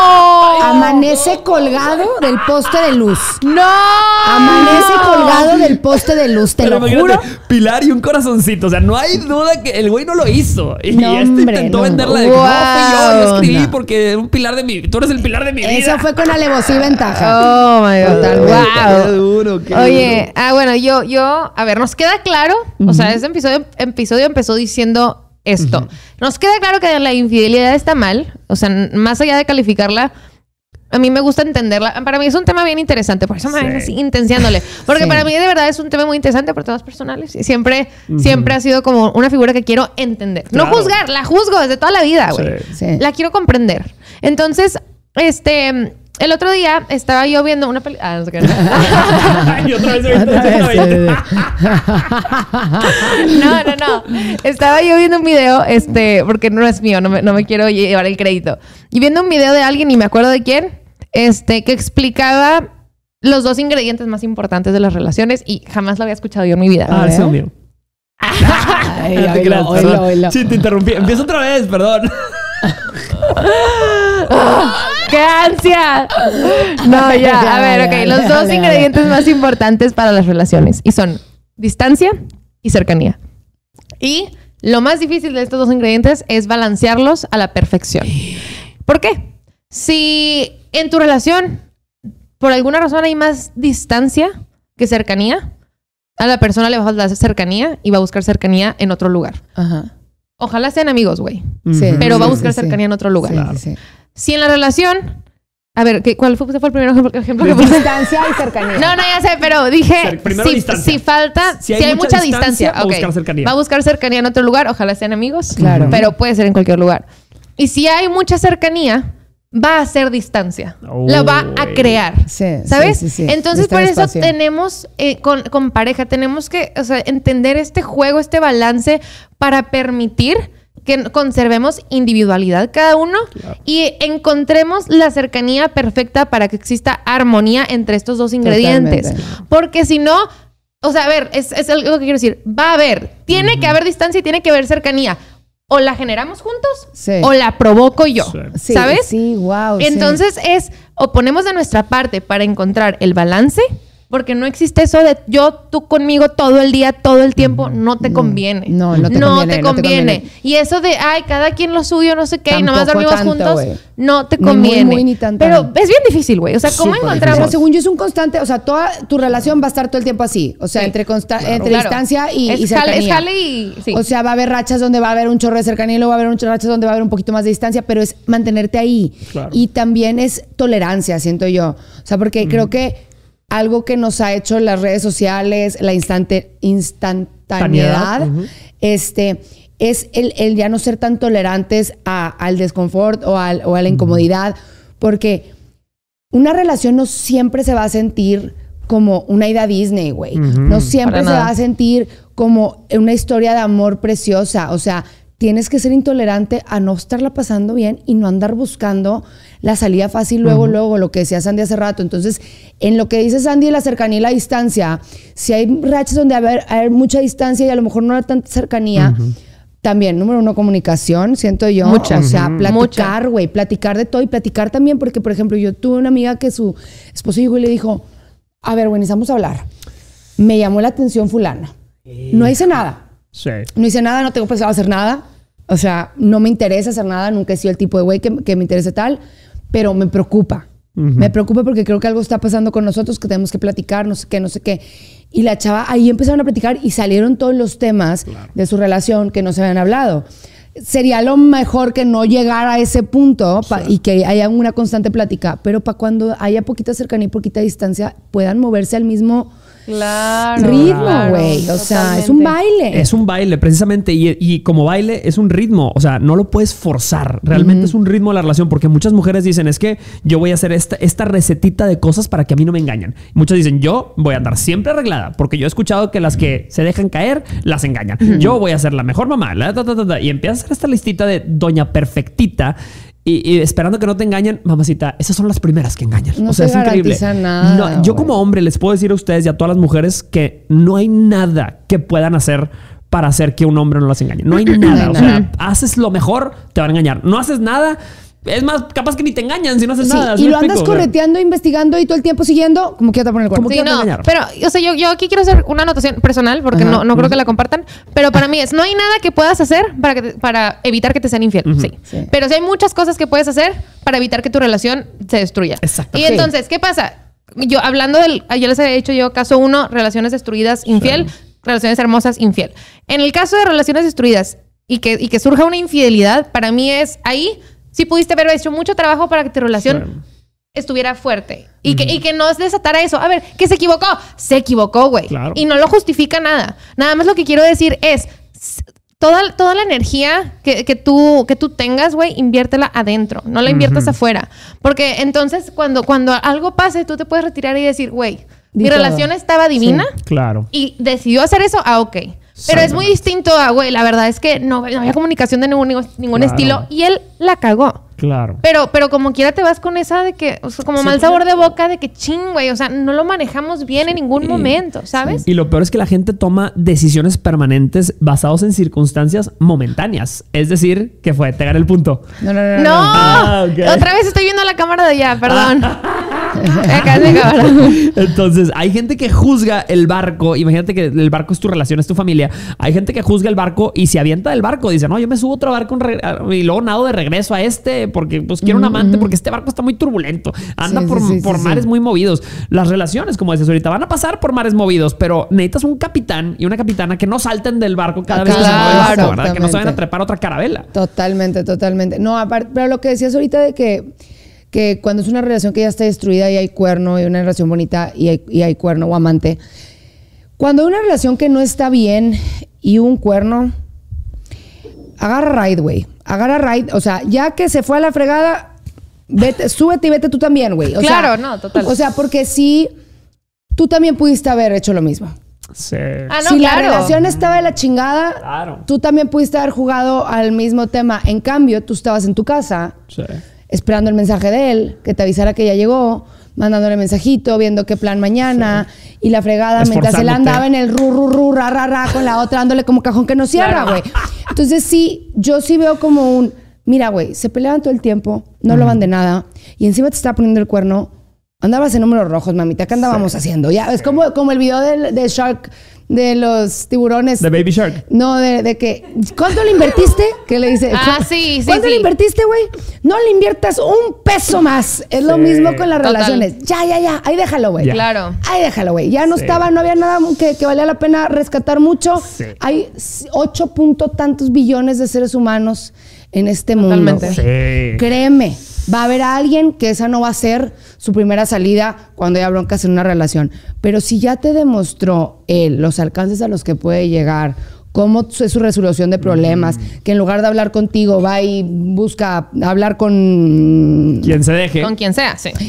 Amanece colgado del poste de luz. ¡No! Amanece colgado del poste de luz, te Pero lo imagínate, juro. Pilar y un corazoncito. O sea, no hay duda que el güey no lo hizo. Y No, hombre, intentó no. venderla de que no, fui yo escribí No. porque un pilar de mi... Tú eres el pilar de mi vida. Eso fue con alevosía y ventaja. Oh my God. Totalmente. Qué duro, qué Oye, bueno, yo, a ver, nos queda claro, o sea, ese episodio empezó diciendo esto. Nos queda claro que la infidelidad está mal, o sea, más allá de calificarla, a mí me gusta entenderla. Para mí es un tema bien interesante, por eso me ven así intenciándole. Porque Sí. para mí de verdad es un tema muy interesante por temas personales. Y siempre ha sido como una figura que quiero entender. No Claro. juzgar, la juzgo desde toda la vida, güey. Sí. La quiero comprender. Entonces, el otro día estaba yo viendo una película. No sé qué. Y otra vez No. Estaba yo viendo un video, porque no es mío, no me quiero llevar el crédito. Y viendo un video de alguien, y me acuerdo de quién, que explicaba los 2 ingredientes más importantes de las relaciones y jamás lo había escuchado yo en mi vida. A ver. es mío. Ay, No te oílo, creas, oílo, perdón. oílo. Sí, te interrumpí. Empieza otra vez, perdón. ¡Qué ansia! No, ya. A ver, ok. Los 2 ingredientes más importantes para las relaciones. Y son distancia y cercanía. Y Lo más difícil de estos dos ingredientes es balancearlos a la perfección. ¿Por qué? Si en tu relación, por alguna razón, hay más distancia que cercanía, a la persona le va a dar cercanía y va a buscar cercanía en otro lugar. Ajá. Ojalá sean amigos, güey. Sí, Pero va a sí, buscar sí, cercanía en otro lugar. Sí, sí, sí. Si en la relación... A ver, ¿cuál fue el primer ejemplo que puse? Distancia y cercanía. No, ya sé, pero dije... Primero distancia. Si falta... Si hay mucha distancia, va a buscar cercanía. Va a buscar cercanía en otro lugar. Ojalá sean amigos. Claro. Pero puede ser en cualquier lugar. Y si hay mucha cercanía, va a ser distancia. La va a crear. Sí, ¿sabes? sí, sí, sí. Entonces, Está por en eso espacio. tenemos, con pareja, tenemos que, o sea, entender este juego, este balance para permitir que conservemos individualidad cada uno y encontremos la cercanía perfecta para que exista armonía entre estos dos ingredientes. Totalmente. Porque si no, o sea, a ver, es algo que quiero decir. Va a haber, tiene que haber distancia y tiene que haber cercanía. O la generamos juntos Sí. o la provoco yo. Sí, ¿Sabes? Sí, wow. Entonces o ponemos de nuestra parte para encontrar el balance, porque no existe eso de tú conmigo todo el día, todo el tiempo, no te conviene. No te conviene. Y eso de, cada quien lo suyo, no sé qué, y nomás Tampoco dormimos tanto, juntos, güey. no te Ni muy, conviene. muy, ni tanto. Pero es bien difícil, güey. O sea, ¿cómo Súper encontramos? Pero según yo es un constante, o sea, toda tu relación va a estar todo el tiempo así. O sea, entre distancia y cercanía. Es jale y... Sí. O sea, va a haber rachas donde va a haber un chorro de cercanía y luego va a haber rachas donde va a haber un poquito más de distancia, pero es mantenerte ahí. Claro. Y también es tolerancia, siento yo. O sea, porque creo que algo que nos ha hecho las redes sociales, la instantaneidad, es el ya no ser tan tolerantes al desconfort o a la incomodidad, porque una relación no siempre se va a sentir como una ida a Disney, güey. No siempre se va a sentir como una historia de amor preciosa. O sea, tienes que ser intolerante a no estarla pasando bien y no andar buscando la salida fácil luego, lo que decía Sandy hace rato. Entonces, en lo que dice Sandy de la cercanía y la distancia, si hay rachas donde hay mucha distancia y a lo mejor no hay tanta cercanía, también, número uno, comunicación, siento yo. Mucha. O sea, platicar, güey, platicar de todo y platicar también, porque, por ejemplo, yo tuve una amiga que su esposo llegó y le dijo, a ver, güey, necesitamos hablar. Me llamó la atención fulana. No hice nada. Sí. No hice nada, no tengo pensado hacer nada. O sea, no me interesa hacer nada. Nunca he sido el tipo de güey que me interese tal. Pero me preocupa. Me preocupa porque creo que algo está pasando con nosotros que tenemos que platicar, no sé qué. Y la chava, ahí empezaron a platicar y salieron todos los temas de su relación que no se habían hablado. Sería lo mejor que no llegara a ese punto y que haya una constante plática. Pero para cuando haya poquita cercanía y poquita distancia, puedan moverse al mismo... ritmo, güey. O sea, es un baile. Es un baile, precisamente. Y como baile, es un ritmo. O sea, no lo puedes forzar. Realmente es un ritmo de la relación. Porque muchas mujeres dicen, es que yo voy a hacer esta recetita de cosas para que a mí no me engañan. Y muchas dicen, yo voy a andar siempre arreglada. Porque yo he escuchado que las que se dejan caer, las engañan. Yo voy a ser la mejor mamá. Y empiezas a hacer esta listita de doña perfectita. Y esperando que no te engañen, mamacita, esas son las primeras que engañan. No o sea, se es increíble. garantiza nada, No, yo como hombre les puedo decir a ustedes y a todas las mujeres que no hay nada que puedan hacer para hacer que un hombre no las engañe. No hay nada. O sea, haces lo mejor, te van a engañar. No haces nada. Es más, capaz que ni te engañan si no haces nada. Y lo andas correteando, investigando y todo el tiempo siguiendo, como que te poner el cuerno. Como que te engañaron. Pero, o sea, yo aquí quiero hacer una anotación personal porque no creo que la compartan. Pero para mí no hay nada que puedas hacer para evitar que te sean infiel. Sí. Pero sí hay muchas cosas que puedes hacer para evitar que tu relación se destruya. Exacto. Y entonces, ¿qué pasa? Yo hablando ya les he dicho yo, caso 1, relaciones destruidas, infiel, relaciones hermosas, infiel. En el caso de relaciones destruidas y que surja una infidelidad, para mí es ahí... Sí pudiste haber hecho mucho trabajo para que tu relación estuviera fuerte. Y que no desatara eso. A ver, ¿que se equivocó? Se equivocó, güey. Claro. Y no lo justifica nada. Nada más lo que quiero decir es... Toda la energía que tú tengas, güey, inviértela adentro. No la inviertas afuera. Porque entonces, cuando algo pase, tú te puedes retirar y decir, güey, mi relación estaba divina. Sí, claro. Y decidió hacer eso. Ok. Pero es muy distinto a, güey, la verdad es que no había comunicación de ningún estilo y él la cagó. Claro. Pero como quiera te vas con esa de que, o sea, como mal sabor de boca de que ching, güey, o sea, no lo manejamos bien en ningún momento, ¿sabes? Y lo peor es que la gente toma decisiones permanentes basadas en circunstancias momentáneas. Es decir, que fue, te gané el punto. No. ¡No! Ah, okay. Otra vez estoy viendo la cámara de allá, perdón. Acá se acabará. Entonces, hay gente que juzga el barco. Imagínate que el barco es tu relación, es tu familia. Hay gente que juzga el barco y se avienta del barco. Dice, no, yo me subo a otro barco y luego nado de regreso a este porque pues quiero un amante porque este barco está muy turbulento. Anda por mares muy movidos. Las relaciones, como dices ahorita, van a pasar por mares movidos, pero necesitas un capitán y una capitana que no salten del barco cada vez que se mueve el barco, ¿verdad? Que no se vayan a trepar otra carabela. Totalmente. No, aparte, pero lo que decías ahorita de que cuando es una relación que ya está destruida y hay cuerno, y una relación bonita y hay cuerno o amante, cuando hay una relación que no está bien y un cuerno, agarra ride, güey. Agarra ride. O sea, ya que se fue a la fregada, vete, súbete y vete tú también, güey. Claro, no, total. O sea, porque sí, tú también pudiste haber hecho lo mismo. Sí. Ah, no, Si claro. la relación estaba de la chingada, Claro. tú también pudiste haber jugado al mismo tema. En cambio, tú estabas en tu casa, Sí. esperando el mensaje de él, que te avisara que ya llegó, mandándole mensajito, viendo qué plan mañana, y la fregada mientras él Esforzándote. andaba en el ra, con la otra dándole como cajón que no cierra, güey. Entonces sí, yo sí veo como un, mira, güey, se peleaban todo el tiempo, no lo van de nada, y encima te estaba poniendo el cuerno. Andabas en números rojos, mamita. ¿Qué andábamos haciendo? Ya, es como el video de Shark, de los tiburones. De Baby Shark. No, de que... ¿Cuánto le invertiste? ¿Qué le dice? Sí. ¿Cuánto le invertiste, güey? No le inviertas un peso más. Es lo mismo con las Total. relaciones. Ya. Ahí déjalo, güey. Claro. Ahí déjalo, güey. Ya no no había nada que valía la pena rescatar mucho. Sí. Hay 8 tantos billones de seres humanos en este Totalmente. mundo, güey. Sí. Créeme, va a haber alguien que esa no va a ser su primera salida cuando haya broncas en una relación. Pero si ya te demostró él los alcances a los que puede llegar, cómo es su resolución de problemas, que en lugar de hablar contigo va y busca hablar con... Quien se deje. Con quien sea, sí.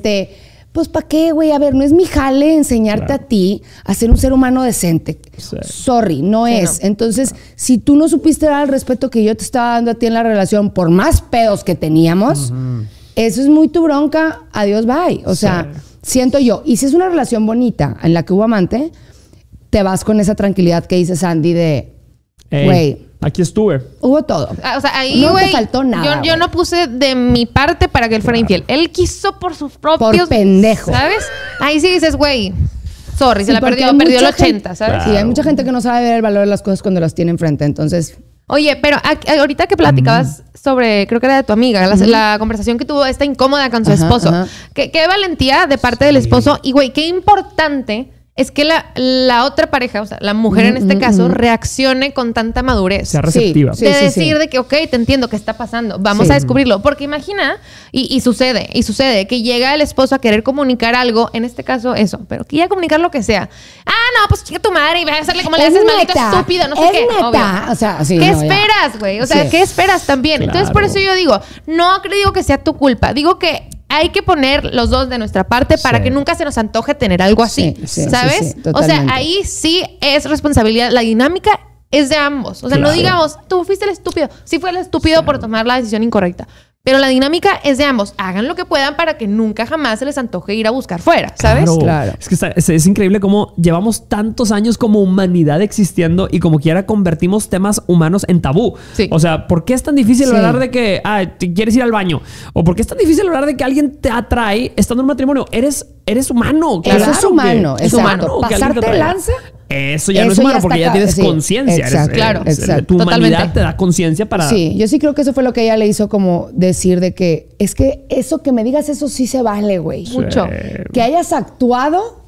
Pues ¿para qué, güey? A ver, no es mi jale enseñarte a ti a ser un ser humano decente. Sí. Sorry, no Sí, es. no. Entonces, si tú no supiste dar el respeto que yo te estaba dando a ti en la relación por más pedos que teníamos, eso es muy tu bronca. Adiós, bye. O sea, siento yo. Y si es una relación bonita en la que hubo amante, te vas con esa tranquilidad que dice Sandy de, Ey, güey, aquí estuve. hubo todo. O sea, ahí, No te güey, faltó nada, yo no puse de mi parte para que él fuera infiel. Él quiso por sus propios... Por pendejo. ¿Sabes? Ahí sí dices, güey, sorry, Sí, se la porque perdió, hay perdió el mucha 80, ¿sabes? Sí, hay mucha gente que no sabe ver el valor de las cosas cuando las tiene enfrente. Entonces, Oye, pero ahorita que platicabas sobre, creo que era de tu amiga, la conversación que tuvo esta incómoda con su Ajá, esposo. ajá. Qué valentía de parte del esposo. Y, güey, qué importante es que la otra pareja, o sea, la mujer en este caso, reaccione con tanta madurez. Sea receptiva. Sí, de sí, decir sí. de que, ok, te entiendo qué está pasando, vamos Sí. a descubrirlo. Porque imagina, y sucede que llega el esposo a querer comunicar algo, en este caso eso, pero que ya comunicar lo que sea. Ah, no, pues chica tu madre y vas a hacerle como le Es haces maldito neta, estúpido, no sé es qué. neta. Obvio. O sea, sí, ¿Qué no, ya. esperas, güey? O sea, Sí. ¿qué esperas también? Entonces, por Claro. eso yo digo, no digo que sea tu culpa, digo que hay que poner los dos de nuestra parte para Sí. que nunca se nos antoje tener algo así, Sí, sí, ¿sabes? sí, sí, o sea, totalmente. ahí sí es responsabilidad, la dinámica es de ambos. O sea, no Claro. digamos, tú fuiste el estúpido. Sí fue el estúpido por tomar la decisión incorrecta. Pero la dinámica es de ambos. Hagan lo que puedan para que nunca jamás se les antoje ir a buscar fuera, ¿sabes? Claro. Claro. Es que es increíble cómo llevamos tantos años como humanidad existiendo y como quiera convertimos temas humanos en tabú. Sí. O sea, ¿por qué es tan difícil Sí. hablar de que te quieres ir al baño? ¿O por qué es tan difícil hablar de que alguien te atrae estando en un matrimonio? Eres humano. Eso claro es humano, que es exacto. humano que alguien te Pasarte atraiga. lanza, Eso ya no es eso ya humano está porque ya acá. tienes Sí, conciencia. exacto, claro, exacto. Tu humanidad Totalmente. te da conciencia para... sí, yo sí creo que eso fue lo que ella le hizo como decir de que es que eso que me digas, eso sí se vale, güey. Mucho. Que hayas actuado,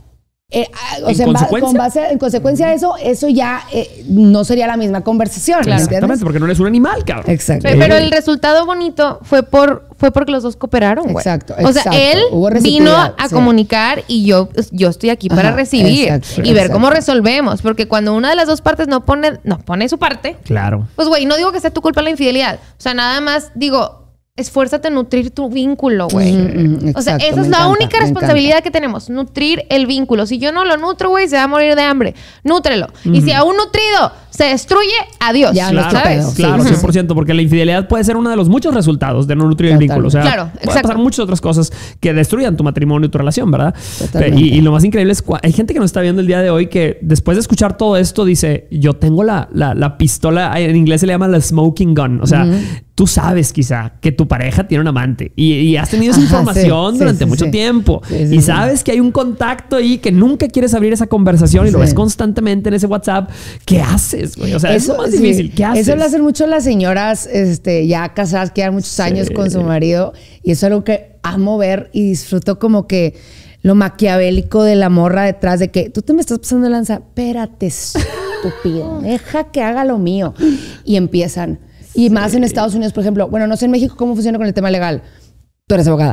o ¿En sea, consecuencia? en consecuencia de eso ya no sería la misma conversación. Claro. ¿me Exactamente, entiendes? porque no eres un animal, cabrón. Exacto. Pero el resultado bonito fue porque los dos cooperaron, güey. Exacto, O sea, exacto. él Hubo vino reciprocidad, a sí. comunicar y yo estoy aquí para Ajá, recibir exacto, y ver exacto. cómo resolvemos. Porque cuando una de las dos partes no pone su parte, Claro. pues, güey, no digo que sea tu culpa la infidelidad. O sea, nada más digo, esfuérzate en nutrir tu vínculo, güey. O sea, exacto, esa me es la encanta, única me responsabilidad que tenemos, nutrir el vínculo. Si yo no lo nutro, güey, se va a morir de hambre. Nútrelo. Y si a un nutrido se destruye, adiós. Ya, Claro, ¿sabes? claro, 100%, porque la infidelidad puede ser uno de los muchos resultados de no nutrir el vínculo. O sea, Claro, puede exacto. pasar muchas otras cosas que destruyan tu matrimonio y tu relación, ¿verdad? Totalmente. Y lo más increíble es hay gente que nos está viendo el día de hoy que después de escuchar todo esto dice, yo tengo la pistola, en inglés se le llama la smoking gun. O sea, tú sabes quizá que tu pareja tiene un amante y has tenido esa información durante mucho tiempo y sabes que hay un contacto ahí que nunca quieres abrir esa conversación y lo ves constantemente en ese WhatsApp. ¿Qué haces, güey? O sea, eso es lo más difícil. ¿Qué haces? Eso lo hacen mucho las señoras ya casadas, que llevan muchos años con su marido, y eso es algo que amo ver y disfruto, como que lo maquiavélico de la morra detrás de que tú te me estás pasando de lanza. Espérate, estúpido. Deja que haga lo mío. Y empiezan. Y más en Estados Unidos, por ejemplo. Bueno, no sé en México cómo funciona con el tema legal. Tú eres abogada.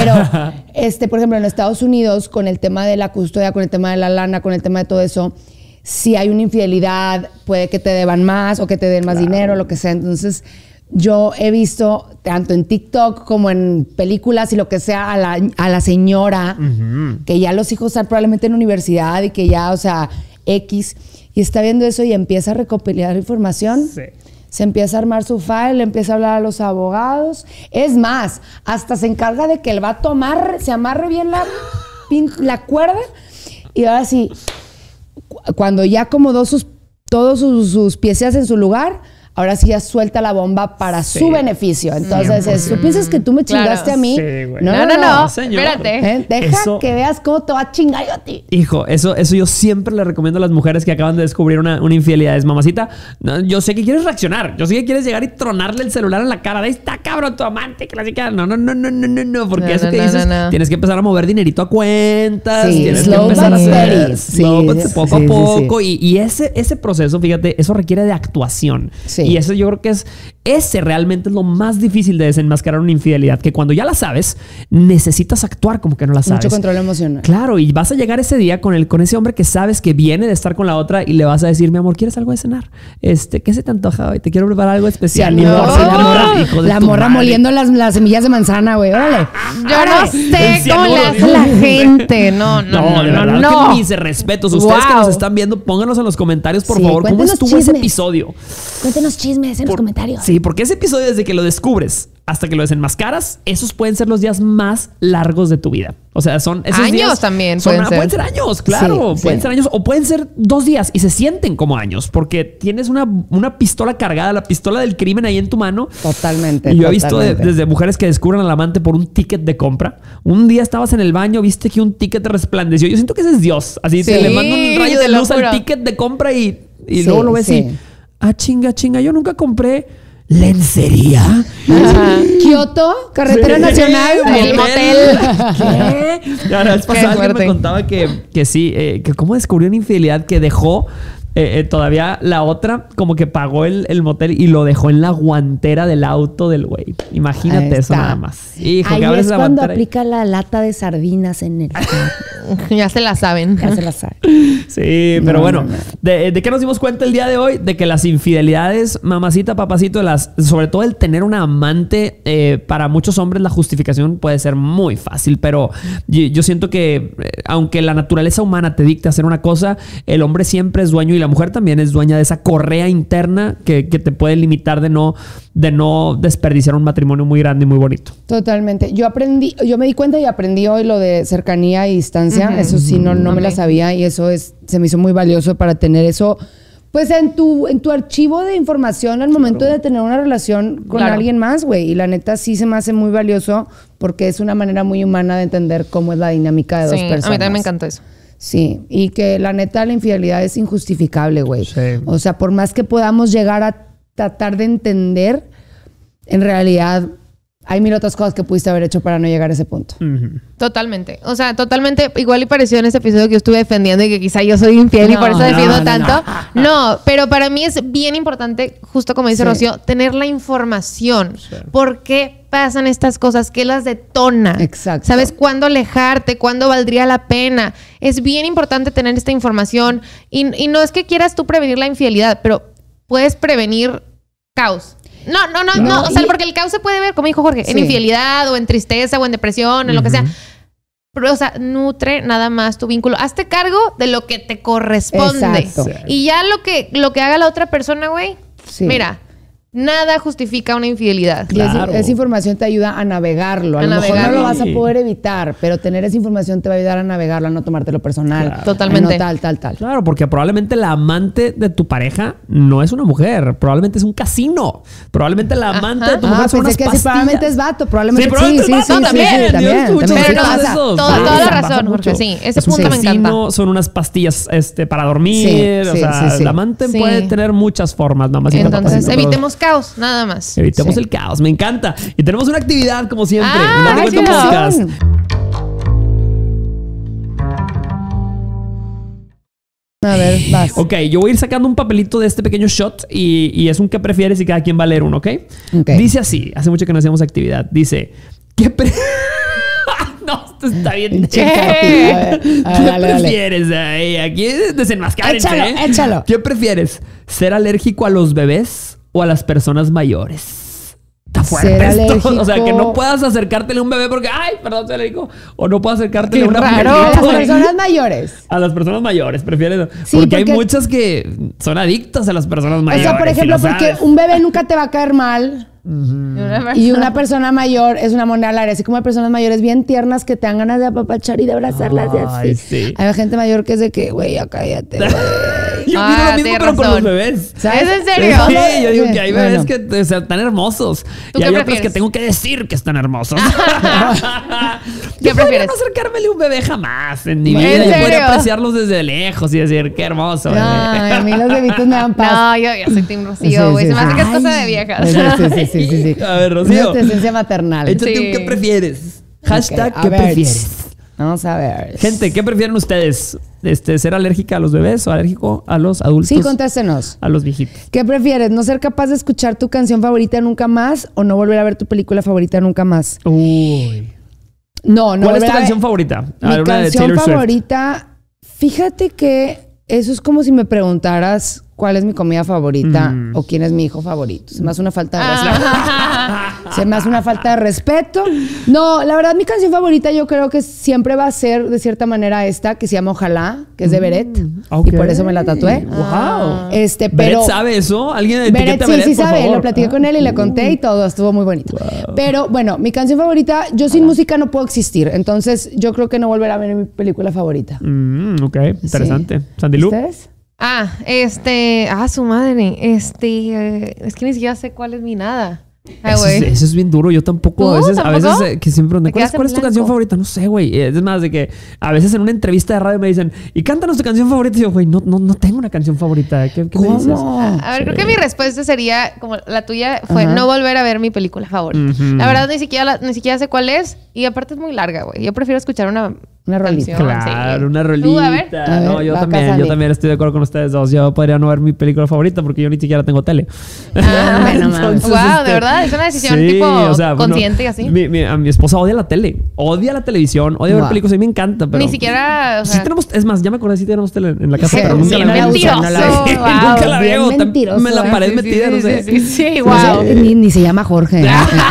Pero, por ejemplo, en Estados Unidos, con el tema de la custodia, con el tema de la lana, con el tema de todo eso, si hay una infidelidad, puede que te deban más o que te den más dinero, lo que sea. Entonces, yo he visto, tanto en TikTok como en películas y lo que sea, a la señora, que ya los hijos están probablemente en universidad y que ya, o sea, X, y está viendo eso y empieza a recopilar información. Sí. Se empieza a armar su file, empieza a hablar a los abogados. Es más, hasta se encarga de que el vato se amarre bien la cuerda. Y ahora sí, cuando ya acomodó todos sus piezas en su lugar, ahora sí ya suelta la bomba para su beneficio. Entonces, ¿tú piensas que tú me chingaste a mí? Sí, güey. No, señor. espérate. Deja que veas cómo te va a chingar yo a ti. Hijo, eso yo siempre le recomiendo a las mujeres que acaban de descubrir una infidelidad. Es, mamacita, no, yo sé que quieres reaccionar. Yo sé que quieres llegar y tronarle el celular en la cara. Ahí está, cabrón, tu amante. Que la chica, no. Porque eso que dices, tienes que empezar a mover dinerito a cuentas. Sí, tienes que slow empezar a but hacer steady. poco a poco. Y ese proceso, fíjate, eso requiere de actuación. Sí. Y eso yo creo que ese realmente es lo más difícil de desenmascarar una infidelidad, que cuando ya la sabes, necesitas actuar como que no la sabes. Mucho control emocional. Claro, y vas a llegar ese día con ese hombre que sabes que viene de estar con la otra y le vas a decir, mi amor, ¿quieres algo de cenar? ¿Qué se te antoja hoy? Te quiero preparar algo especial. Sí, No, la morra moliendo las semillas de manzana, güey. Órale. Yo no sé cómo le hace la gente. No. De verdad que mis respetos. Ustedes que nos están viendo, pónganos en los comentarios, por favor, cómo estuvo ese episodio. Cuéntenos chismes en los comentarios. Sí, porque ese episodio, desde que lo descubres hasta que lo desenmascaras, esos pueden ser los días más largos de tu vida. O sea, son esos años días, también pueden ser. Pueden ser años, claro. Sí, pueden ser años o pueden ser 2 días y se sienten como años porque tienes una pistola cargada, la pistola del crimen ahí en tu mano. Totalmente. Y yo he visto desde mujeres que descubren al amante por un ticket de compra. Un día estabas en el baño, viste que un ticket resplandeció. Yo siento que ese es Dios. Así Sí, te le manda un rayo de te lo luz al juro. ticket de compra y Sí, luego lo ves sí. y... Ah, chinga, yo nunca compré lencería. Kioto, carretera Sí. nacional. El motel. ¿Qué? Ya, la vez pasada alguien me fuerte. contaba que sí, que cómo descubrió una infidelidad que dejó todavía la otra, como que pagó el motel y lo dejó en la guantera del auto del güey. Imagínate Ahí eso está. nada más. Hijo, Ahí que abres es la cuando guantera y- aplica la lata de sardinas en el... Ya se la saben. Ya se la sabe. Sí, pero No, bueno, no. ¿De qué nos dimos cuenta el día de hoy? De que las infidelidades, mamacita, papacito, sobre todo el tener una amante, para muchos hombres la justificación puede ser muy fácil, pero yo siento que aunque la naturaleza humana te dicte hacer una cosa, el hombre siempre es dueño y la mujer también es dueña de esa correa interna que te puede limitar de no desperdiciar un matrimonio muy grande y muy bonito. Totalmente. Yo me di cuenta y aprendí hoy lo de cercanía y distancia. Eso sí, no me la sabía y eso se me hizo muy valioso para tener eso, pues en tu archivo de información al momento de tener una relación con Claro. alguien más, güey. Y la neta sí se me hace muy valioso porque es una manera muy humana de entender cómo es la dinámica de dos Sí, personas. a mí también me encantó eso. Sí, y que la neta la infidelidad es injustificable, güey. Sí. O sea, por más que podamos llegar a tratar de entender, en realidad hay 1000 otras cosas que pudiste haber hecho para no llegar a ese punto. Totalmente. O sea, totalmente. Igual y pareció en ese episodio que yo estuve defendiendo y que quizá yo soy infiel y No, por eso defiendo no, tanto. No, pero para mí es bien importante, justo como dice Sí. Rocío, tener la información. ¿Por qué pasan estas cosas? ¿Qué las detona? Exacto. ¿Sabes cuándo alejarte? ¿Cuándo valdría la pena? Es bien importante tener esta información. Y no es que quieras tú prevenir la infidelidad, pero puedes prevenir caos. No. O sea, y- porque el caos se puede ver, como dijo Jorge, en Sí. infidelidad o en tristeza o en depresión, en lo que sea. o sea, nutre nada más tu vínculo. Hazte cargo de lo que te corresponde. Exacto. Y ya lo que haga la otra persona, güey, Sí. mira, nada justifica una infidelidad. Y Claro. esa información te ayuda a navegarlo. A lo mejor no navegarlo. lo vas a poder evitar, pero tener esa información te va a ayudar a navegarlo, a no tomártelo personal. Claro. Totalmente. A no tal. Claro, porque probablemente la amante de tu pareja no es una mujer. Probablemente es un casino. Probablemente la amante de tu mujer son unas pensé que sí, pastillas. probablemente es vato. Probablemente probablemente es vato. No, también. Yo escucho Pero muchos no, de pasa. esos. toda la pasa razón, mucho. Jorge, sí. Ese Es un punto me casino, encanta. son unas pastillas para dormir. Sí, o sí, sea, sí. la amante Sí. puede tener muchas formas, mamacita. Entonces, papacito, pero evitemos caos, nada más. evitemos Sí. el caos. Me encanta. Y tenemos una actividad, como siempre. Ah, Dando Vuelta chido. Podcast. A ver, vas. Ok, yo voy a ir sacando un papelito de este pequeño shot y es un qué prefieres y cada quien va a leer uno, ¿ok? Ok. Dice así, hace mucho que no hacíamos actividad. Dice, no, esto está bien. ¿Qué? A ver, ¿Qué dale. prefieres? Ay, aquí desenmascárense, Échalo, ¿eh? échalo. ¿Qué prefieres? ¿Ser alérgico a los bebés o a las personas mayores? Está fuerte Ser esto. alérgico. O sea, que no puedas acercártele a un bebé porque, ay, perdón, soy alérgico. O no puedas acercártele a Qué una raro. A las mujer. personas mayores. A las personas mayores, prefieres. Sí, porque hay porque- muchas que son adictas a las personas O mayores. sea, por y ejemplo, lo porque sabes. un bebé nunca te va a caer mal. Y una persona mayor es una moneda al aire. Así como hay personas mayores bien tiernas que te dan ganas de apapachar y de abrazarlas y Ay, así. sí. Hay gente mayor que es de que, güey, ya cállate, güey. Yo Ah, opino lo mismo, tienes pero con los razón. bebés. ¿Sabes? ¿Es en serio? Sí, yo digo Sí, que hay bebés bueno. que o sea, están hermosos. ¿Tú Y qué hay otros prefieres? que tengo que decir que están hermosos. ¿Qué Yo podría prefieres? no acercármele a un bebé jamás en mi ¿En vida. Yo serio? podría apreciarlos desde lejos y decir, qué hermoso. bebé". Ay, a mí los bebitos me dan paz. No, yo soy Team Rocío, güey. Se me hace que es cosa de viejas. Sí. A ver, Rocío. Es esencia maternal. Échate Sí. un ¿qué prefieres? Hashtag Ok, a ¿qué ver. prefieres? Vamos a ver. Gente, ¿qué prefieren ustedes? ¿Ser alérgica a los bebés o alérgico a los adultos? Sí, contéstenos. A los viejitos. ¿Qué prefieres? ¿No ser capaz de escuchar tu canción favorita nunca más o no volver a ver tu película favorita nunca más? Uy. No, no ¿Cuál es volver tu a ver- canción favorita? Mi Una de canción Taylor Swift. favorita, fíjate que eso es como si me preguntaras cuál es mi comida favorita o quién es mi hijo favorito. Se me hace una falta de respeto. Se me hace una falta de respeto. No, la verdad, mi canción favorita yo creo que siempre va a ser de cierta manera esta, que se llama Ojalá, que es de Beret. ok. Y por eso me la tatué. Wow. Pero ¿Beret sabe eso? ¿Alguien Beret, etiqueta a sí, Beret, sí por sabe, favor? lo platiqué con él y le conté y todo, estuvo muy bonito. Pero bueno, mi canción favorita, yo sin música no puedo existir, entonces yo creo que no volveré a ver mi película favorita. Ok, interesante. Sandy Lu. ¿Ustedes? Su madre. Es que ni siquiera sé cuál es mi nada. Ay, Eso güey. es bien duro. Yo tampoco. ¿Tú? A veces ¿Tampoco? que siempre Te ¿cuál es quedas en tu canción blanco. favorita? No sé, güey. Es más de que a veces en una entrevista de radio me dicen, ¿y cántanos tu canción favorita? Y yo, güey, no tengo una canción favorita. ¿Qué me dices? ¿Cómo? A ver, creo que mi respuesta sería, como la tuya, fue Ajá. no volver a ver mi película favorita. Ujú. La verdad, ni siquiera sé cuál es. Y aparte es muy larga, güey. Yo prefiero escuchar una rolita. canción, Claro, sí. una Tú, rolita. a ver. A ver, No, yo va acá, también Sandy. estoy de acuerdo con ustedes dos. Yo podría no ver mi película favorita porque yo ni siquiera tengo tele. Ah, bueno, mames. Wow, ¿de verdad? ¿Es una decisión tipo consciente y así? A mi esposa odia la tele. Odia la televisión. Odia ver Wow. películas. A mí me encanta, pero... Ni siquiera, o Sí sea, tenemos... Es más, ya me acordé si tenemos tele en la casa, Sí, pero nunca sí, la no veo. la usa, no la Mentiroso. veo. Wow. Nunca la Bien veo. mentiroso, Me la ¿eh? pared Sí, metida, sí, no sé. sí, No sé, wow. ni se llama Jorge.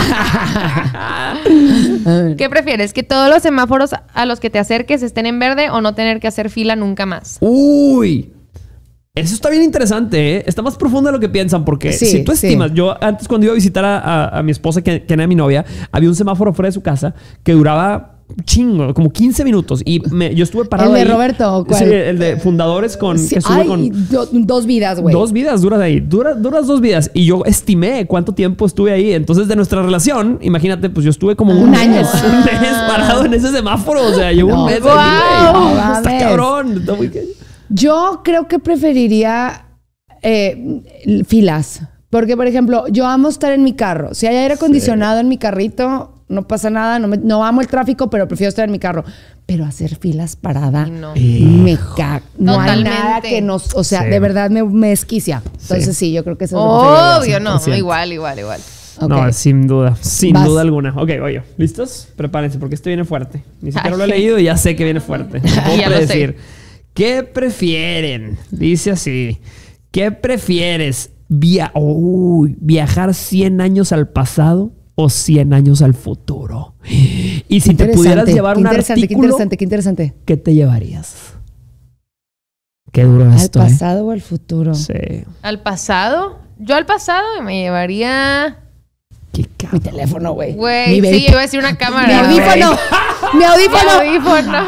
¿Qué prefieres? ¿Que todos los semáforos a los que te acerques estén en verde o no tener que hacer fila nunca más? Uy. Eso está bien interesante, ¿eh? Está más profundo de lo que piensan porque Sí, si tú sí. estimas... Yo antes cuando iba a visitar a mi esposa, que era mi novia, había un semáforo fuera de su casa que duraba chingo, como 15 minutos. Y yo estuve parado ¿El de ahí. Roberto o cuál? Sí, el de Fundadores Sí, que sube ay, con... dos vidas, güey. 2 vidas duras ahí. Duras 2 vidas. Y yo estimé cuánto tiempo estuve ahí. Entonces, de nuestra relación, imagínate, pues yo estuve como un año. mes parado en ese semáforo. O sea, llevo No, un mes. ¡guau! Aquí, güey. No Está mames. cabrón. Está muy cañón. Yo creo que preferiría filas. Porque, por ejemplo, yo amo estar en mi carro. Si hay aire acondicionado en mi carrito, no pasa nada. No amo el tráfico, pero prefiero estar en mi carro. Pero hacer filas parada Ay, no. me caga. No hay Totalmente. nada que nos... O sea, Sí. de verdad me esquicia. Entonces sí, yo creo que eso es lo que preferiría. Obvio, no. 100%. Igual. Ok. No, sin duda. Sin Vas. duda alguna. Ok, oye. ¿Listos? Prepárense porque este viene fuerte. Ni siquiera lo he Ay. leído y ya sé que viene fuerte. Puedo Ya lo sé. predecir. ¿Qué prefieren? Dice así. ¿Qué prefieres? ¿Viajar 100 años al pasado o 100 años al futuro? Y si te pudieras llevar un artículo, qué interesante. ¿Qué te llevarías? Qué duro esto. ¿Al pasado o al futuro? Sí. ¿Al pasado? Yo al pasado me llevaría... Mi teléfono, güey. Güey, sí, yo iba a decir una cámara. Mi audífono. Mi audífono.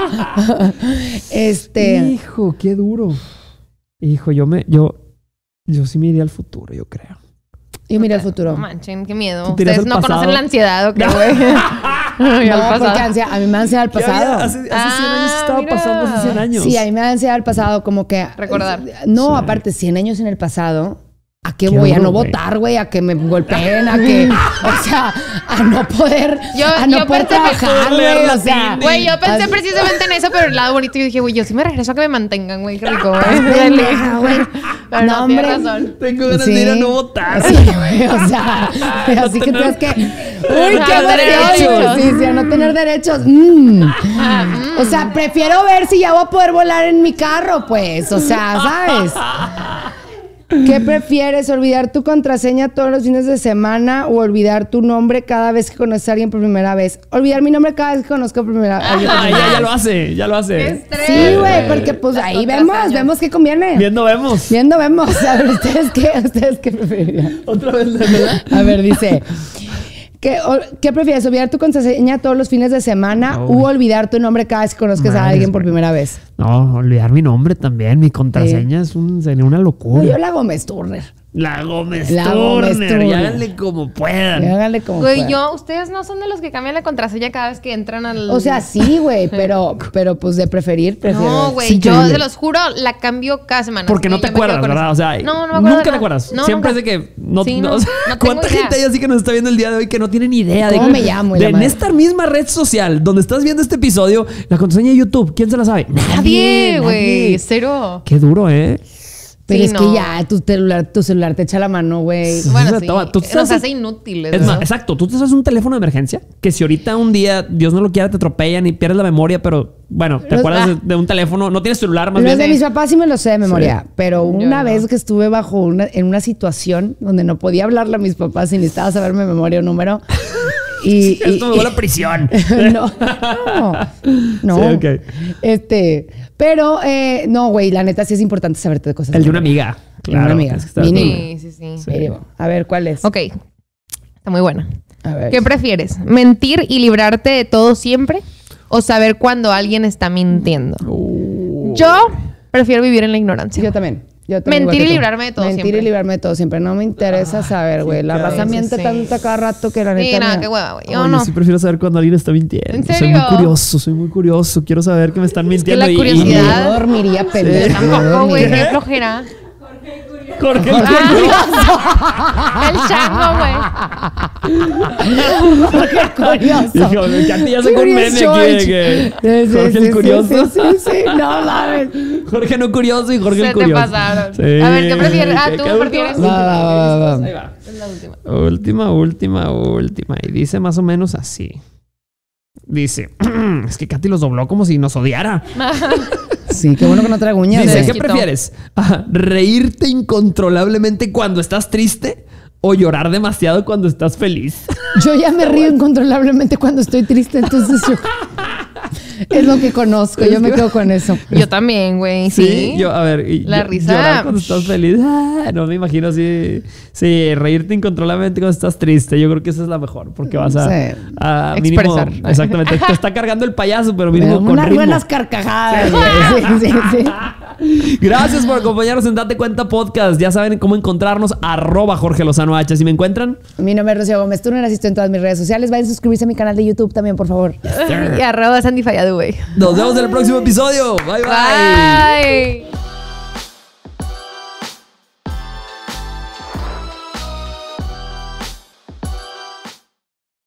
Hijo, qué duro. Hijo, yo sí me iría al futuro, yo creo. Yo miré al futuro. No manchen, qué miedo. ¿Ustedes no conocen la ansiedad o qué, güey? No, porque a mí me da ansiedad al pasado. Hace 100 años estaba pasando, hace 100 años. Sí, a mí me da ansiedad al pasado, como que... Recordar. No, Sí. aparte, 100 años en el pasado... ¿A qué Qué voy? ¿A duro, no güey. votar, güey? ¿A que me golpeen? ¿A que...? O sea, a no poder... a no yo poder pensé que trabajar, tú güey. leer O sea... Güey, yo pensé precisamente en eso, pero el lado bonito yo dije, güey, yo sí me regreso a que me mantengan, güey, qué rico, güey. pendeja, güey. Pero No, no, tienes hombre. razón. Tengo ganas Sí. de ir a no votar. Sí, güey, o sea... así que tienes que... ¡Uy, No qué tener emoción! derechos. Sí, a no tener derechos. O sea, prefiero ver si ya voy a poder volar en mi carro, pues. O sea, ¿sabes? ¿Qué prefieres? ¿Olvidar tu contraseña todos los fines de semana o olvidar tu nombre cada vez que conoces a alguien por primera vez? Olvidar mi nombre cada vez que conozco por primera vez. Ya lo hace, ya lo Qué hace. estrés. Sí, güey, porque pues ahí vemos qué conviene. Viendo vemos. Viendo vemos. A ver, ¿ustedes qué preferirían? Otra vez, ¿verdad? A ver, dice... ¿Qué prefieres? ¿Olvidar tu contraseña todos los fines de semana No. u olvidar tu nombre cada vez que conozcas a Madres, alguien por güey. primera vez? No, olvidar mi nombre también. Mi contraseña sería una No, locura. yo la Gómez Turner. La Gómez La Gómez Turner. Turner. Y háganle como puedan. Y háganle como Güey, puedan. ustedes no son de los que cambian la contraseña cada vez que entran al... O sea, sí, güey, pero pues de prefiero. No, güey, Sí, yo increíble. se los juro, la cambio cada semana. Porque así no que te yo me quedo acuerdas, con ¿verdad? eso. O sea, no me acuerdo de nunca te nada. acuerdas. No, Siempre nunca. es de que no, Sí, no, o sea, no tengo ¿cuánta idea. gente hay así que nos está viendo el día de hoy que no tienen idea de ¿Cómo me llamo? Y la en madre. esta misma red social donde estás viendo este episodio, la contraseña de YouTube, ¿quién se la sabe? Nadie, güey, nadie. cero. Qué duro, ¿eh? Pero Sí, es no. que ya tu celular te echa la mano, güey. Sí. Bueno, O sea, sí, toma, tú nos sabes- hace inútiles. Es ¿no? más, exacto, tú te sabes un teléfono de emergencia que si ahorita un día, Dios no lo quiera, te atropellan y pierdes la memoria, pero bueno, te Los- acuerdas de un teléfono, no tienes celular más Los bien. de mis papás sí me los sé de memoria, pero una no. vez que estuve en una situación donde no podía hablarle a mis papás y necesitaba saberme de memoria un número. Esto me huele a prisión. No. Sí, ok. Pero no, güey, la neta sí es importante saberte de cosas. El de una amiga. De una Claro. amiga. es que está- Mínimo. Sí. Mínimo. A ver, ¿cuál es? Ok, está muy buena. A ver. ¿Qué prefieres? ¿Mentir y librarte de todo siempre? ¿O saber cuando alguien está mintiendo? Yo prefiero vivir en la ignorancia. Yo también. Mentir igual que y tú. librarme de todo Mentir siempre. y librarme de todo siempre. No me interesa saber, güey. La raza sí, miente sí. tanto a cada rato que la Sí, neta. nada, no. qué hueva, güey. Ay, Yo no. Yo sí prefiero saber cuando alguien está mintiendo. ¿En Soy serio? muy curioso. Quiero saber que me están que mintiendo. la y- curiosidad- Yo dormiría pendejo. Tampoco, güey, qué flojera. Jorge, El chango, güey. Qué curioso. Híjole, que a ti ya sacó un Curious meme aquí de George. que Sí, Jorge sí, el curioso. Sí, no mames. Jorge no curioso y Jorge Se el te curioso. pasaron. Sí. A ver, ¿qué prefieres? Ah, ¿tú ¿Qué prefieres? última? Va. Ahí va. Es la última. Última. Y dice más o menos así. Dice, es que Katy los dobló como si nos odiara. Sí, qué bueno que no traigo uñas. Dice, güey. ¿qué Quitó. prefieres? ¿Reírte incontrolablemente cuando estás triste o llorar demasiado cuando estás feliz? Yo ya me río incontrolablemente cuando estoy triste, entonces yo... Es lo que conozco, yo me quedo con eso. Yo también, güey. Sí. Yo, a ver, La risa. Llorar cuando estás feliz. No me imagino así. Sí, reírte incontrolablemente cuando estás triste. Yo creo que esa es la mejor porque vas a, Sí. a mínimo. Expresar. Exactamente. Te está cargando el payaso, pero mínimo con Unas ritmo. buenas carcajadas, güey. Sí. Gracias por acompañarnos en Date Cuenta Podcast. Ya saben cómo encontrarnos. @Jorge Lozano H. Si me encuentran. Mi nombre es Rocío Gómez Turner, asisto en todas mis redes sociales. Vayan a suscribirse a mi canal de YouTube también, por favor. Y @Sandy Fallado, güey. Nos vemos en el próximo episodio. Bye. Bye.